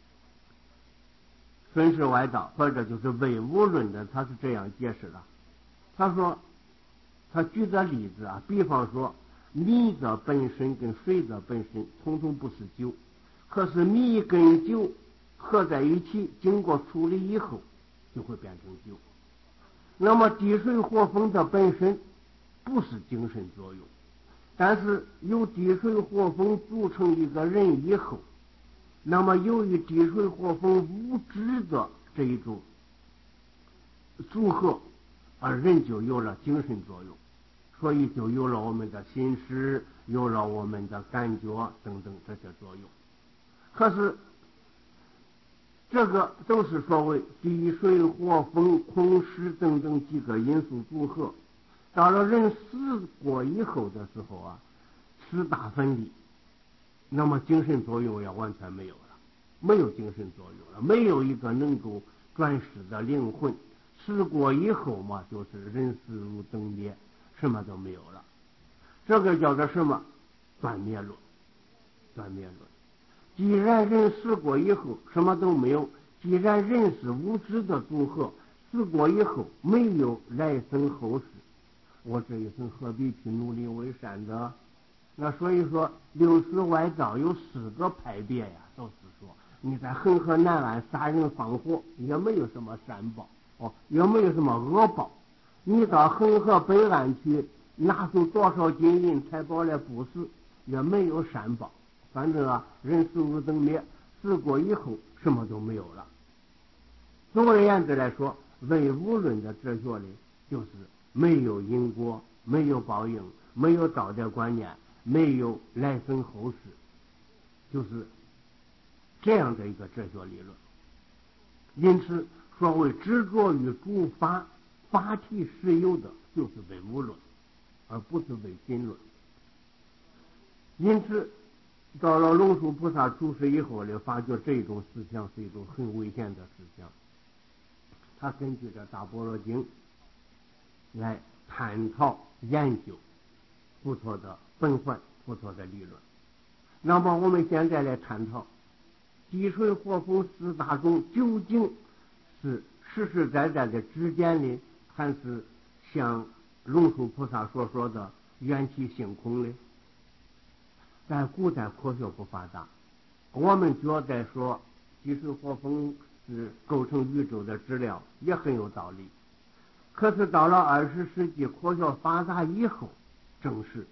孙氏外道或者就是唯物论的，他是这样解释的。他说，他举的例子啊，比方说米的本身跟水的本身统统不是酒，可是米跟酒合在一起，经过处理以后就会变成酒。那么地水火风的本身不是精神作用，但是由地水火风组成一个人以后，那么由于地水火风物质的这一种组合，而人就有了精神作用，所以就有了我们的心识，有了我们的感觉等等这些作用。可是这个都是所谓地水火风空湿等等几个因素组合，到了人死过以后的时候啊，四大分离，那么精神作用也完全没有了，没有精神作用了，没有一个能够转世的灵魂。死过以后嘛，就是人死如灯灭，什么都没有了。这个叫做什么？断灭论。断灭论。既然人死过以后什么都没有，既然人是物质的组合，死过以后没有来生后世，我这一生何必去努力为善的？那所以说六世外道有4个派别呀，都是说你在恒河南岸杀人放火也没有什么善报也没有什么恶报，你到恒河北岸去拿出多少金银财宝来布施也没有善报。反正啊，人死如灯灭，死过以后什么都没有了。总而言之来说，唯物论的哲学里就是没有因果，没有报应，没有道德观念，没有来生后世，就是这样的一个哲学理论。因此所谓执着于诸法法体实有的，就是唯物论，而不是唯心论。因此到了龙树菩萨出世以后呢，发觉这种思想是一种很危险的思想。他根据着大般若经来探讨研究佛陀的本怀，佛陀的理论。那么我们现在来探讨地水火风4大种究竟是实实在在的指点呢，还是像龙树菩萨所说的缘起性空呢？在古代科学不发达，我们觉得说地水火风是构成宇宙的质量也很有道理。可是到了20世纪科学发达以后，正是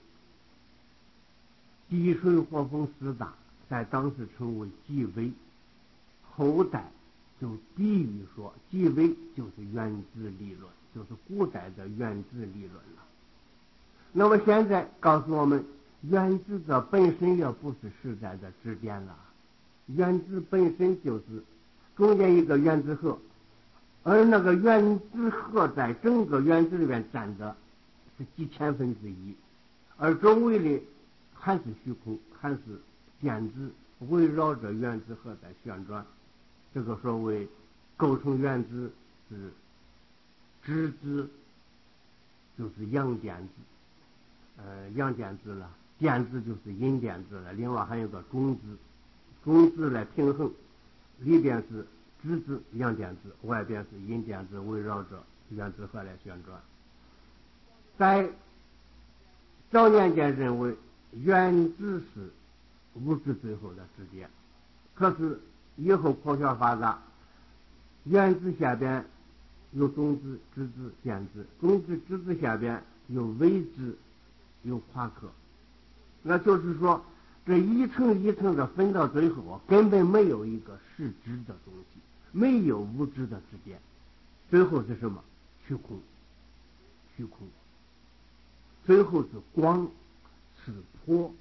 地水火风4大在当时称为极微，后代就比喻说极微就是原子理论，就是古代的原子理论了。那么现在告诉我们，原子的本身也不是实在的质点了，原子本身就是中间一个原子核，而那个原子核在整个原子里面占的是几千分之一，而周围的还是虚空，还是电子围绕着原子核在旋转。这个所谓构成原子是质子，就是阳电子，阳电子了，电子就是阴电子了，另外还有个中子，中子来平衡，里边是质子阳电子，外边是阴电子，围绕着原子核来旋转。在早年间认为原子是物质最后的质点，可是以后科学发达，原子下边有中子、质子、电子，中子、质子下边有微子、有夸克。那就是说这一层一层的分到最后根本没有一个实质的东西，没有物质的质点，最后是什么？虚空。虚空最后是光，是波，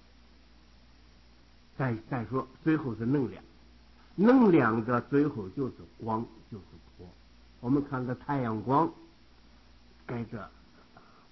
再说最后是能量，能量的最后就是光，就是波。我们看个太阳光，跟着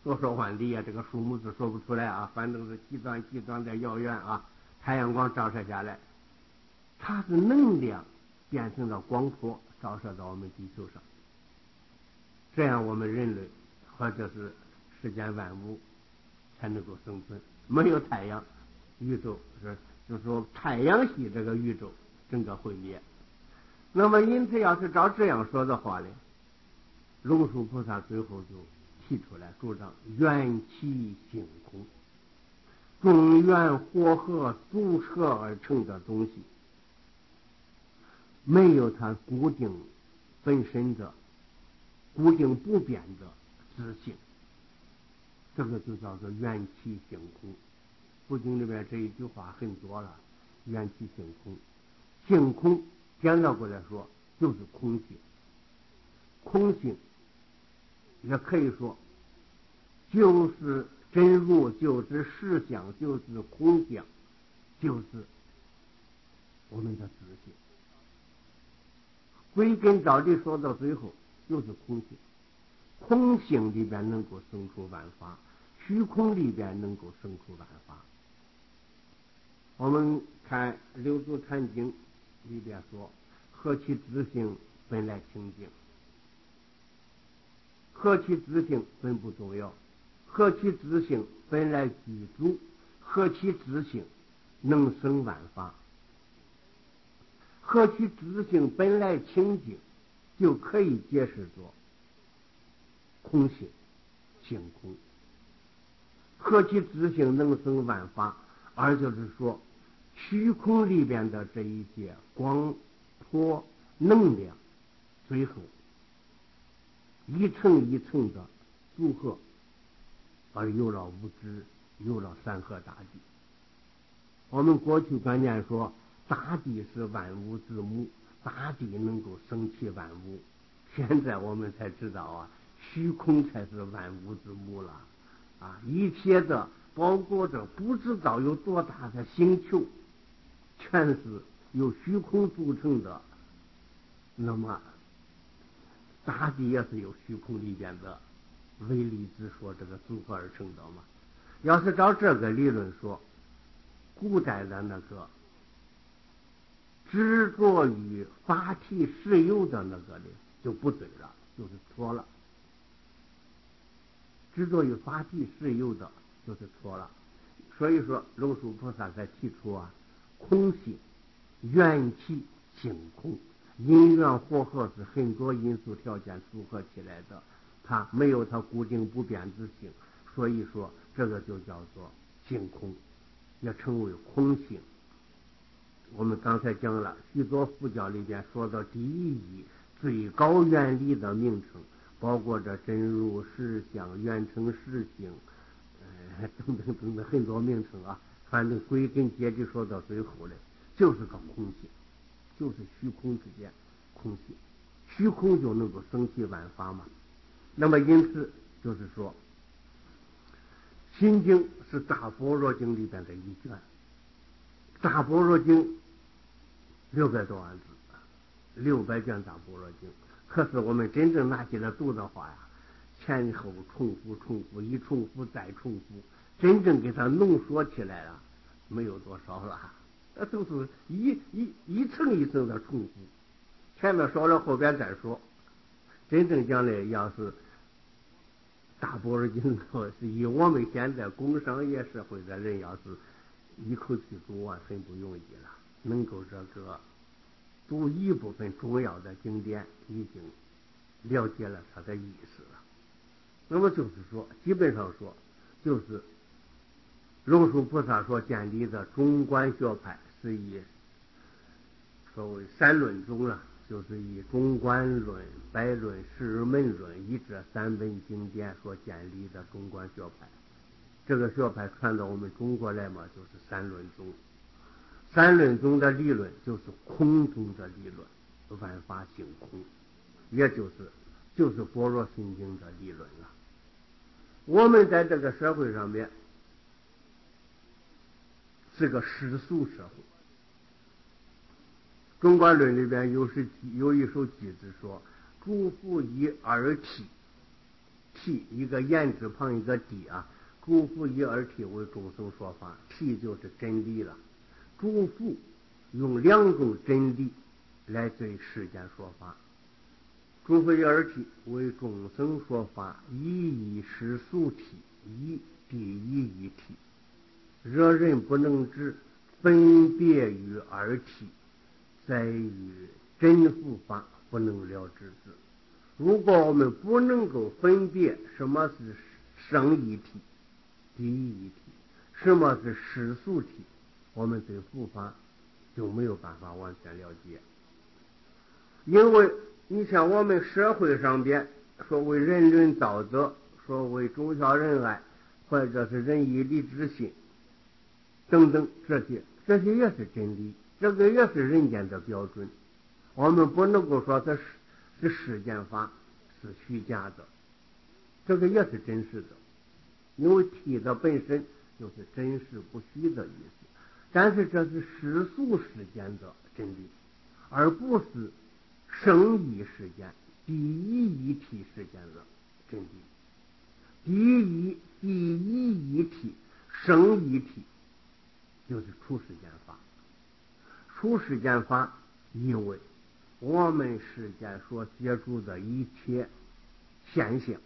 说万里啊，这个数目字说不出来啊，反正是极端的遥远啊。太阳光照射下来，它是能量变成了光波，照射到我们地球上，这样我们人类或者是世间万物才能够生存。没有太阳，宇宙就是说太阳系这个宇宙整个毁灭。那么因此要是照这样说的话呢，龙树菩萨最后就提出来主张缘起性空，众缘和合组合而成的东西，没有它固定本身的固定不变的自性，这个就叫做缘起性空。佛经里面这一句话很多了，缘起性空。性空简单过来说就是空性，空性也可以说就是真如，就是实相，就是空相，就是我们的自性。归根到底说到最后就是空性。空性里边能够生出万法，虚空里边能够生出万法。我们看《六祖坛经》里边说，何其自性本来清净，何其自性本不重要，何其自性本来具足，何其自性能生万法，何其自性本来清净，就可以解释作空性性空。何其自性能生万法，而就是说虚空里边的这一些光波能量，最后一层一层的组合，而有了物质，有了山河大地。我们过去观念说大地是万物之母，大地能够生起万物，现在我们才知道啊，虚空才是万物之母了啊！一切的包括着不知道有多大的星球，全是由虚空组成的，那么大地也是由虚空里边的唯力之说这个组合而成的嘛。要是照这个理论说，古代的那个执着于法体实有的那个的就不对了，就是错了。执着于法体实有的就是错了。所以说龙树菩萨才提出啊，空性缘起性空，因缘和合是很多因素条件组合起来的，它没有它固定不变之性，所以说这个就叫做性空，也称为空性。我们刚才讲了许多佛教里边说到第一义最高原理的名称，包括着真如实相缘成实性等等很多名称啊，反正归根结底说到最后的就是个空性，就是虚空之间空性，虚空就能够生起万法嘛。那么因此就是说心经是大般若经里边的一卷，大般若经600多万字，600卷大般若经，可是我们真正拿起来读的话呀，前后重复，一重复再重复，真正给它浓缩起来了没有多少了，那都是一层一层的重复，前面说了后边再说。真正讲的要是大般若经是以我们现在工商业社会的人要是一口气读完很不容易了，能够这个读一部分重要的经典已经了解了它的意思了。那么就是说基本上说就是龙树菩萨所建立的中观学派是以所谓三论宗了，就是以中观论、百论、释门论以这3本经典所建立的中观学派。这个学派传到我们中国来嘛，就是三论宗。三论宗的理论就是空中的理论，万法性空，也就是般若心经的理论了。我们在这个社会上面是个世俗社会。中观论里边有一首句子说：诸父以二体， 体，一个言字旁一个地啊，诸父以二体为众生说法，体就是真理了。诸父用两种真理来对世间说法，诸父以二体为众生说法，一世俗体，一第一体。若人不能知分别于二体，在于真佛法不能了知之。如果我们不能够分别什么是生一体、第一体，什么是世俗体，我们对佛法就没有办法完全了解。因为你像我们社会上边所谓人伦道德，所谓忠孝仁爱，或者是仁义礼智信等等，这些也是真理，这个也是人间的标准。我们不能够说这是世间法，是虚假的，这个也是真实的，因为体的本身就是真实不虚的意思。但是这是世俗世间的真理，而不是生义世间第一体世间的真理。第一体生一体就是出世间法。出世间法因为我们世间所接触的一切现象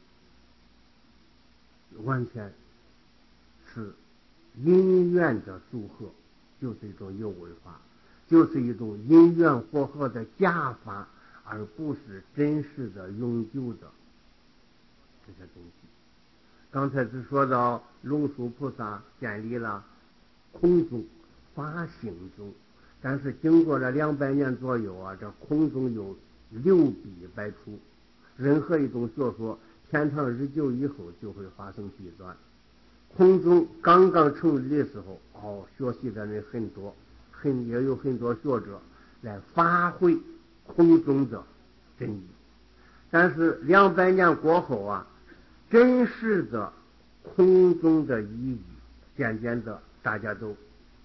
完全是因缘的组合，就是一种有为法，就是一种因缘和合的假法，而不是真实的永久的这些东西。刚才只说到龙树菩萨建立了空宗法性宗，但是经过了200年左右啊，这空宗又流弊百出。任何一种学说，天长日久以后就会发生弊端。空宗刚刚成立的时候，学习的人很多，也有很多学者来发挥空宗的真理。但是200年过后啊，真实的空宗的意义，渐渐的大家都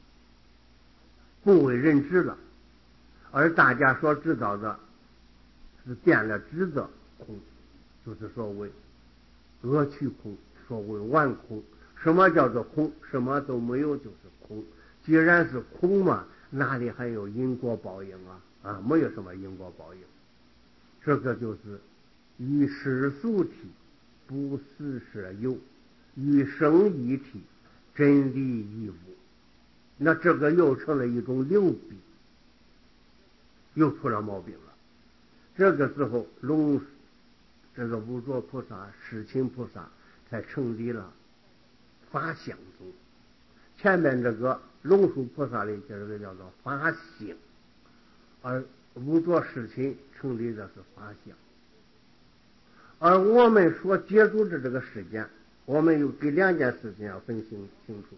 不为人知了，而大家所知道的是变了质的空，就是所谓恶趣空，所谓顽空。什么叫做空？什么都没有就是空。既然是空嘛，哪里还有因果报应啊？没有什么因果报应。这个就是与世俗体不实舍有，与生一体真理亦无。那这个又成了一种流弊，又出了毛病了。这个时候这个无着菩萨、世亲菩萨才成立了法相宗。前面这个龙树菩萨的这个叫做法性，而无着世亲成立的是法相。而我们所接触的这个世间，我们有这2件事情要分清楚。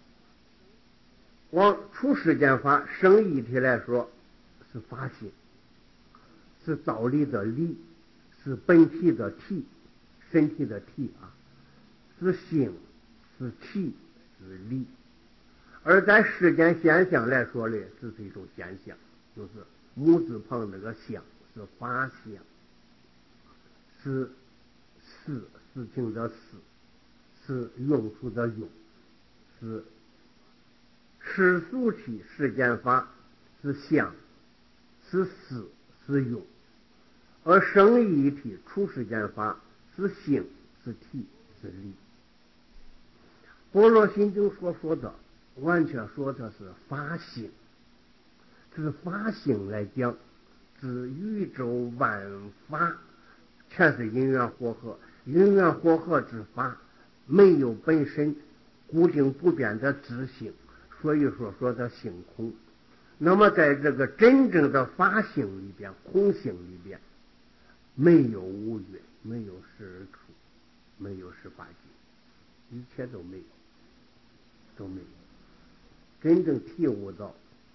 往出世间法生一体来说，是法性，是道理的理，是本体的体，身体的体啊，是性，是体，是理。而在世间现象来说呢，这是一种现象，就是木字旁那个相是法相，是事情的事，是用处的用，是世俗体世间法是相，是事，是用。而生一体出世间法是性，是体，是理。般若心经所说的完全说的是法性，自法性来讲，自宇宙万法全是因缘和合，因缘和合之法没有本身固定不变的自性，所以说的性空。那么在这个真正的法性里边，空性里边，没有无缘，没有十二处，没有18境，一切都没有，都没有。真正体悟到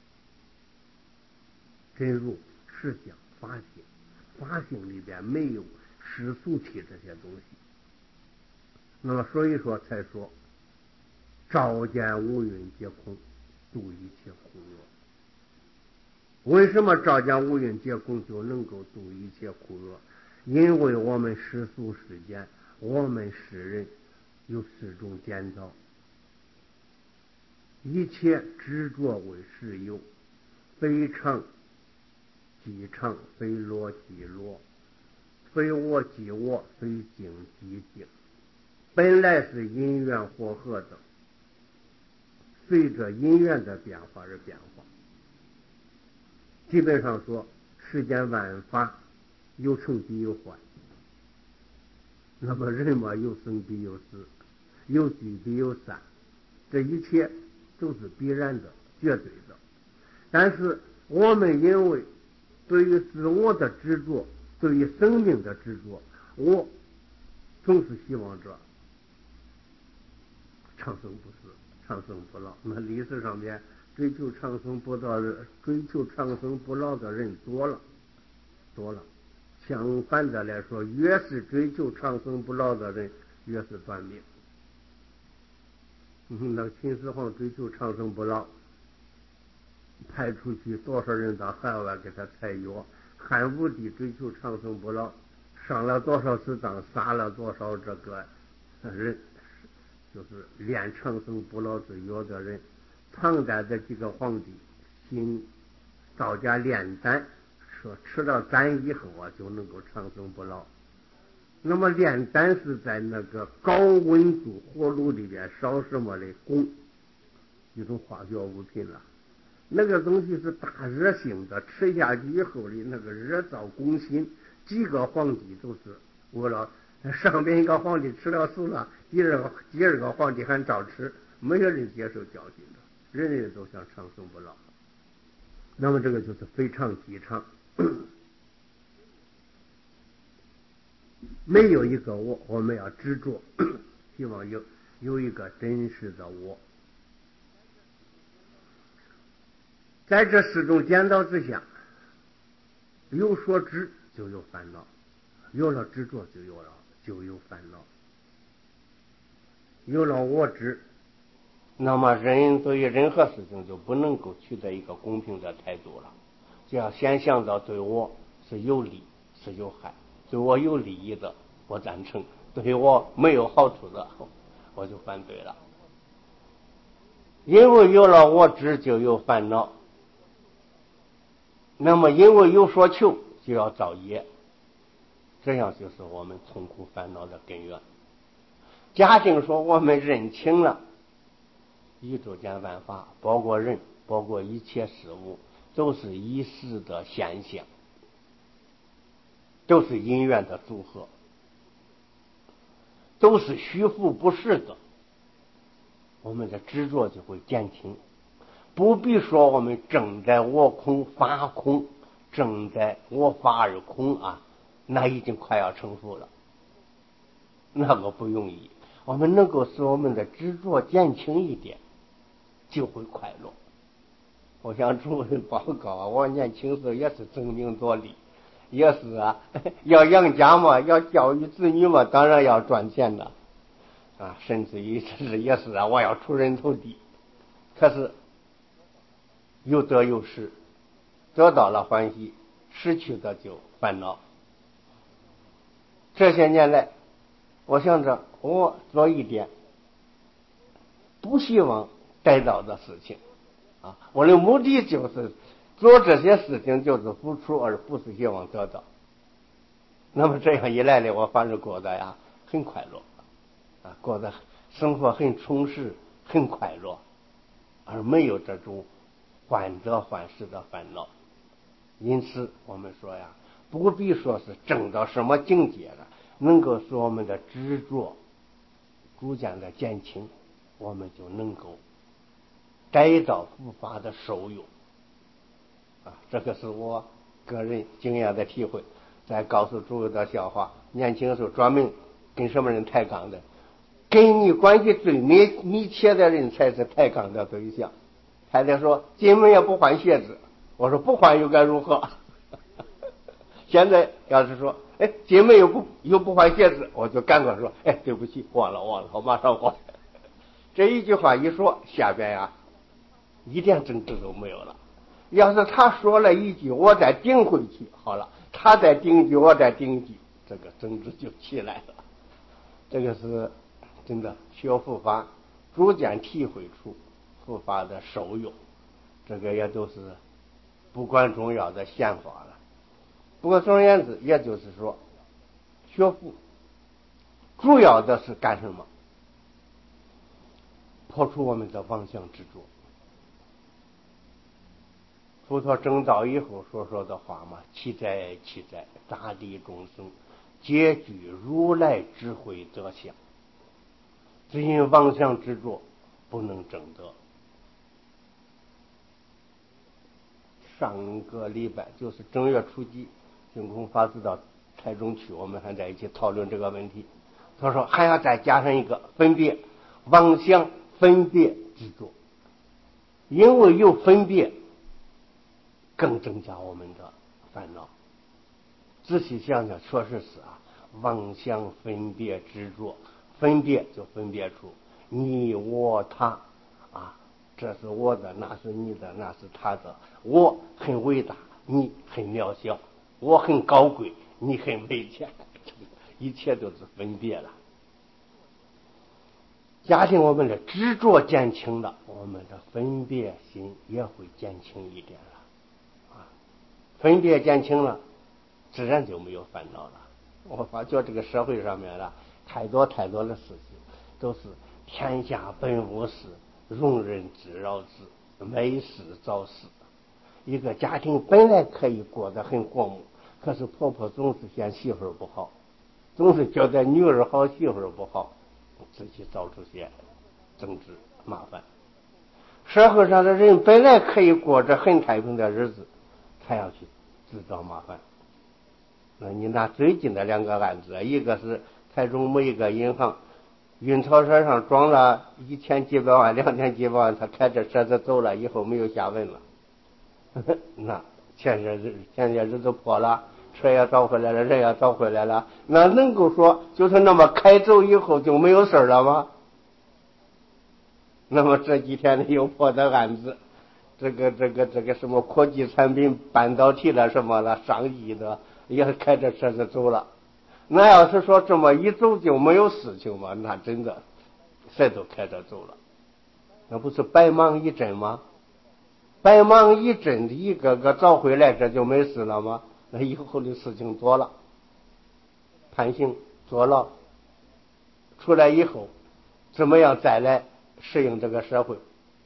真如实相法性，法性里边没有世俗体这些东西。那么所以说才说照见五蕴皆空，度一切苦厄。为什么照见五蕴皆空就能够度一切苦厄？因为我们世俗世间我们世人有四种颠倒，一切执着为实有，非常即常，非裸即裸，非我即我，非境即境，本来是因缘和合的，随着因缘的变化而变化。基本上说，世间万法有成必有坏，那么人嘛，有生必有死，有聚必有散，这一切都是必然的、绝对的。但是我们因为对于自我的执着，对于生命的执着，我总是希望着长生不死、长生不老。那历史上面追求长生不老的人多了。相反的来说，越是追求长生不老的人，越是短命。那秦始皇追求长生不老，派出去多少人到海外给他采药；汉武帝追求长生不老，上了多少次当，杀了多少这个人，就是炼长生不老之药的人。唐代的几个皇帝信道家炼丹，说吃了丹以后就能够长生不老。那么炼丹是在那个高温度火炉里边烧什么的汞，一种化学物品了。那个东西是大热性的，吃下去以后的那个热燥攻心，几个皇帝都是为了上边一个皇帝吃了死了，第二个皇帝还照吃，没有人接受教训的，人人都想长生不老。那么这个就是非常即常，没有一个我们要执着，希望有一个真实的我。在这四种颠倒之下，有所执就有烦恼，有了执着就有烦恼，有了我执， 那么人对于任何事情就不能够取得一个公平的态度了，就要先想到对我是有利是有害，对我有利益的我赞成，对我没有好处的我就反对了。因为有了我执就有烦恼，那么因为有所求就要造业，这样就是我们痛苦烦恼的根源。假定说我们认清了宇宙间万法，包括人，包括一切事物，都是一时的现象，都是因缘的组合，都是虚浮不实的，我们的执着就会减轻。不必说我们正在我空法空，正在我法而空啊，那已经快要成佛了，那个不容易。我们能够使我们的执着减轻一点，就会快乐。我向诸位报告啊，我年轻时候也是争名夺利，也是要养家嘛，要教育子女嘛，当然要赚钱的甚至于也是我要出人头地。可是有得有失，得到了欢喜，失去的就烦恼。这些年来，我想着我做一点不希望得到的事情我的目的就是做这些事情就是付出，而不是希望得到。那么这样一来呢，我反正过得很快乐过得生活很充实，很快乐，而没有这种患得患失的烦恼。因此我们说不必说是证到什么境界了，能够使我们的执着逐渐的减轻，我们就能够得到佛法的受用这个是我个人经验的体会。再告诉诸位的笑话，年轻的时候专门跟什么人抬杠的，跟你关系最密切的人才是抬杠的对象。太太说进门也不换鞋子，我说不换又该如何现在要是说进门又不换鞋子，我就赶快说对不起，忘了，我马上换。这一句话一说，下边一点争执都没有了。要是他说了一句，我再顶回去，好了，他再顶一句，我再顶一句，这个争执就起来了。 这个是真的学佛法，逐渐体会出佛法的受用，这个也都是不管重要的宪法了。不过总而言之，也就是说，学佛主要的是干什么？破除我们的妄想执着。佛陀证道以后所说的话嘛，其哉其哉，大地众生皆具如来智慧德相，只因妄想执着，不能证得。上个礼拜就是正月初几，净空法师到台中去，我们还在一起讨论这个问题。他说还要再加上一个分别，妄想分别执着，因为有分别，更增加我们的烦恼。仔细想想，确实是啊，妄想分别执着，分别就分别出你我他啊，这是我的，那是你的，那是他的，我很伟大，你很渺小，我很高贵，你很微浅，一切都是分别了。假定我们的执着减轻了，我们的分别心也会减轻一点了啊，分别减轻了，自然就没有烦恼了。我发觉这个社会上面了，太多的事情都是天下本无事，庸人自扰之，没事找事。一个家庭本来可以过得很和睦，可是婆婆总是嫌媳妇不好，总是觉得女儿好媳妇不好，自己造出些争执麻烦。社会上的人本来可以过着很太平的日子，才要去制造麻烦。那你拿最近的两个案子，一个是台中某一个银行运钞车上装了1000几百万、2000几百万，他开着车子走了以后没有下文了。那前些日子破了，车也找回来了，人也找回来了，那能够说就是那么开走以后就没有事了吗？那么这几天的又破的案子，这个什么科技产品、半导体了什么了，上亿的也开着车子走了。那要是说这么一走就没有事情吗？那真的谁都开着走了，那不是白忙一阵吗？白忙一阵，一个个找回来，这就没事了吗？那以后的事情多了，判刑坐牢，出来以后怎么样再来适应这个社会？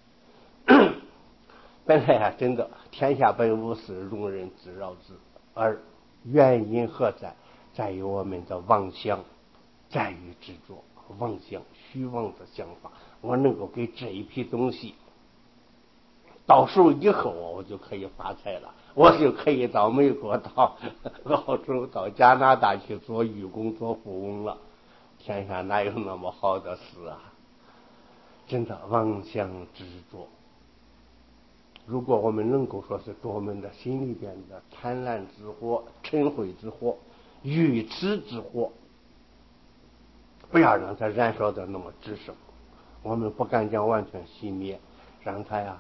本来啊，真的天下本无事，庸人自扰之，而原因何在？在于我们的妄想，在于执着。妄想虚妄的想法，我能够给这一批东西到手以后，我就可以发财了，我就可以到美国、到澳洲、到加拿大去做义工、做富翁了。天下哪有那么好的事啊？真的妄想执着。如果我们能够说是对我们的心里边的贪婪之火、嗔恚之火、愚痴之火，不要让它燃烧的那么滋生，我们不敢讲完全熄灭，让它呀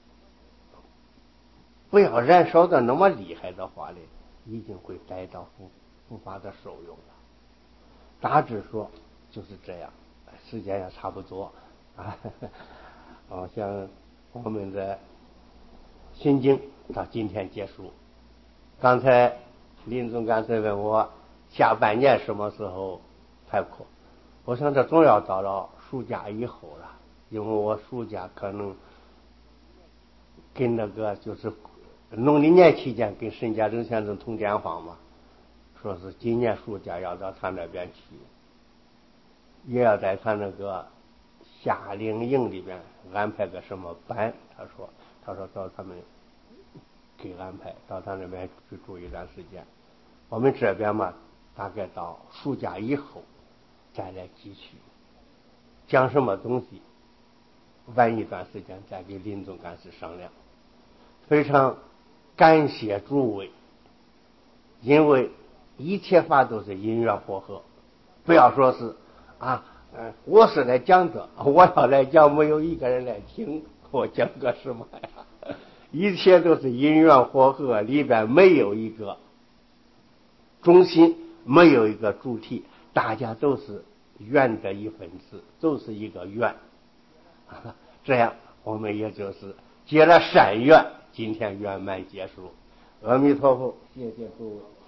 不要燃烧的那么厉害的话呢，一定会带到佛法的受用了。大致说就是这样，时间也差不多啊。好像我们的心经到今天结束。刚才林总干事问我下半年什么时候开课，我想这总要到了暑假以后了，因为我暑假可能跟那个就是农历年期间跟沈家正先生通电话嘛，说是今年暑假要到他那边去，也要在他那个夏令营里边安排个什么班。他说到他们给安排到他那边去住一段时间。我们这边嘛，大概到暑假以后再来继续讲什么东西，晚一段时间再给林总干事商量。非常感谢诸位，因为一切法都是因缘和合，不要说是我是来讲的，我要来讲没有一个人来听，我讲个什么呀？一切都是因缘和合，里边没有一个中心，没有一个主题，大家都是愿的一份子，就是一个愿。这样我们也就是结了善愿，今天圆满结束。阿弥陀佛，谢谢诸位。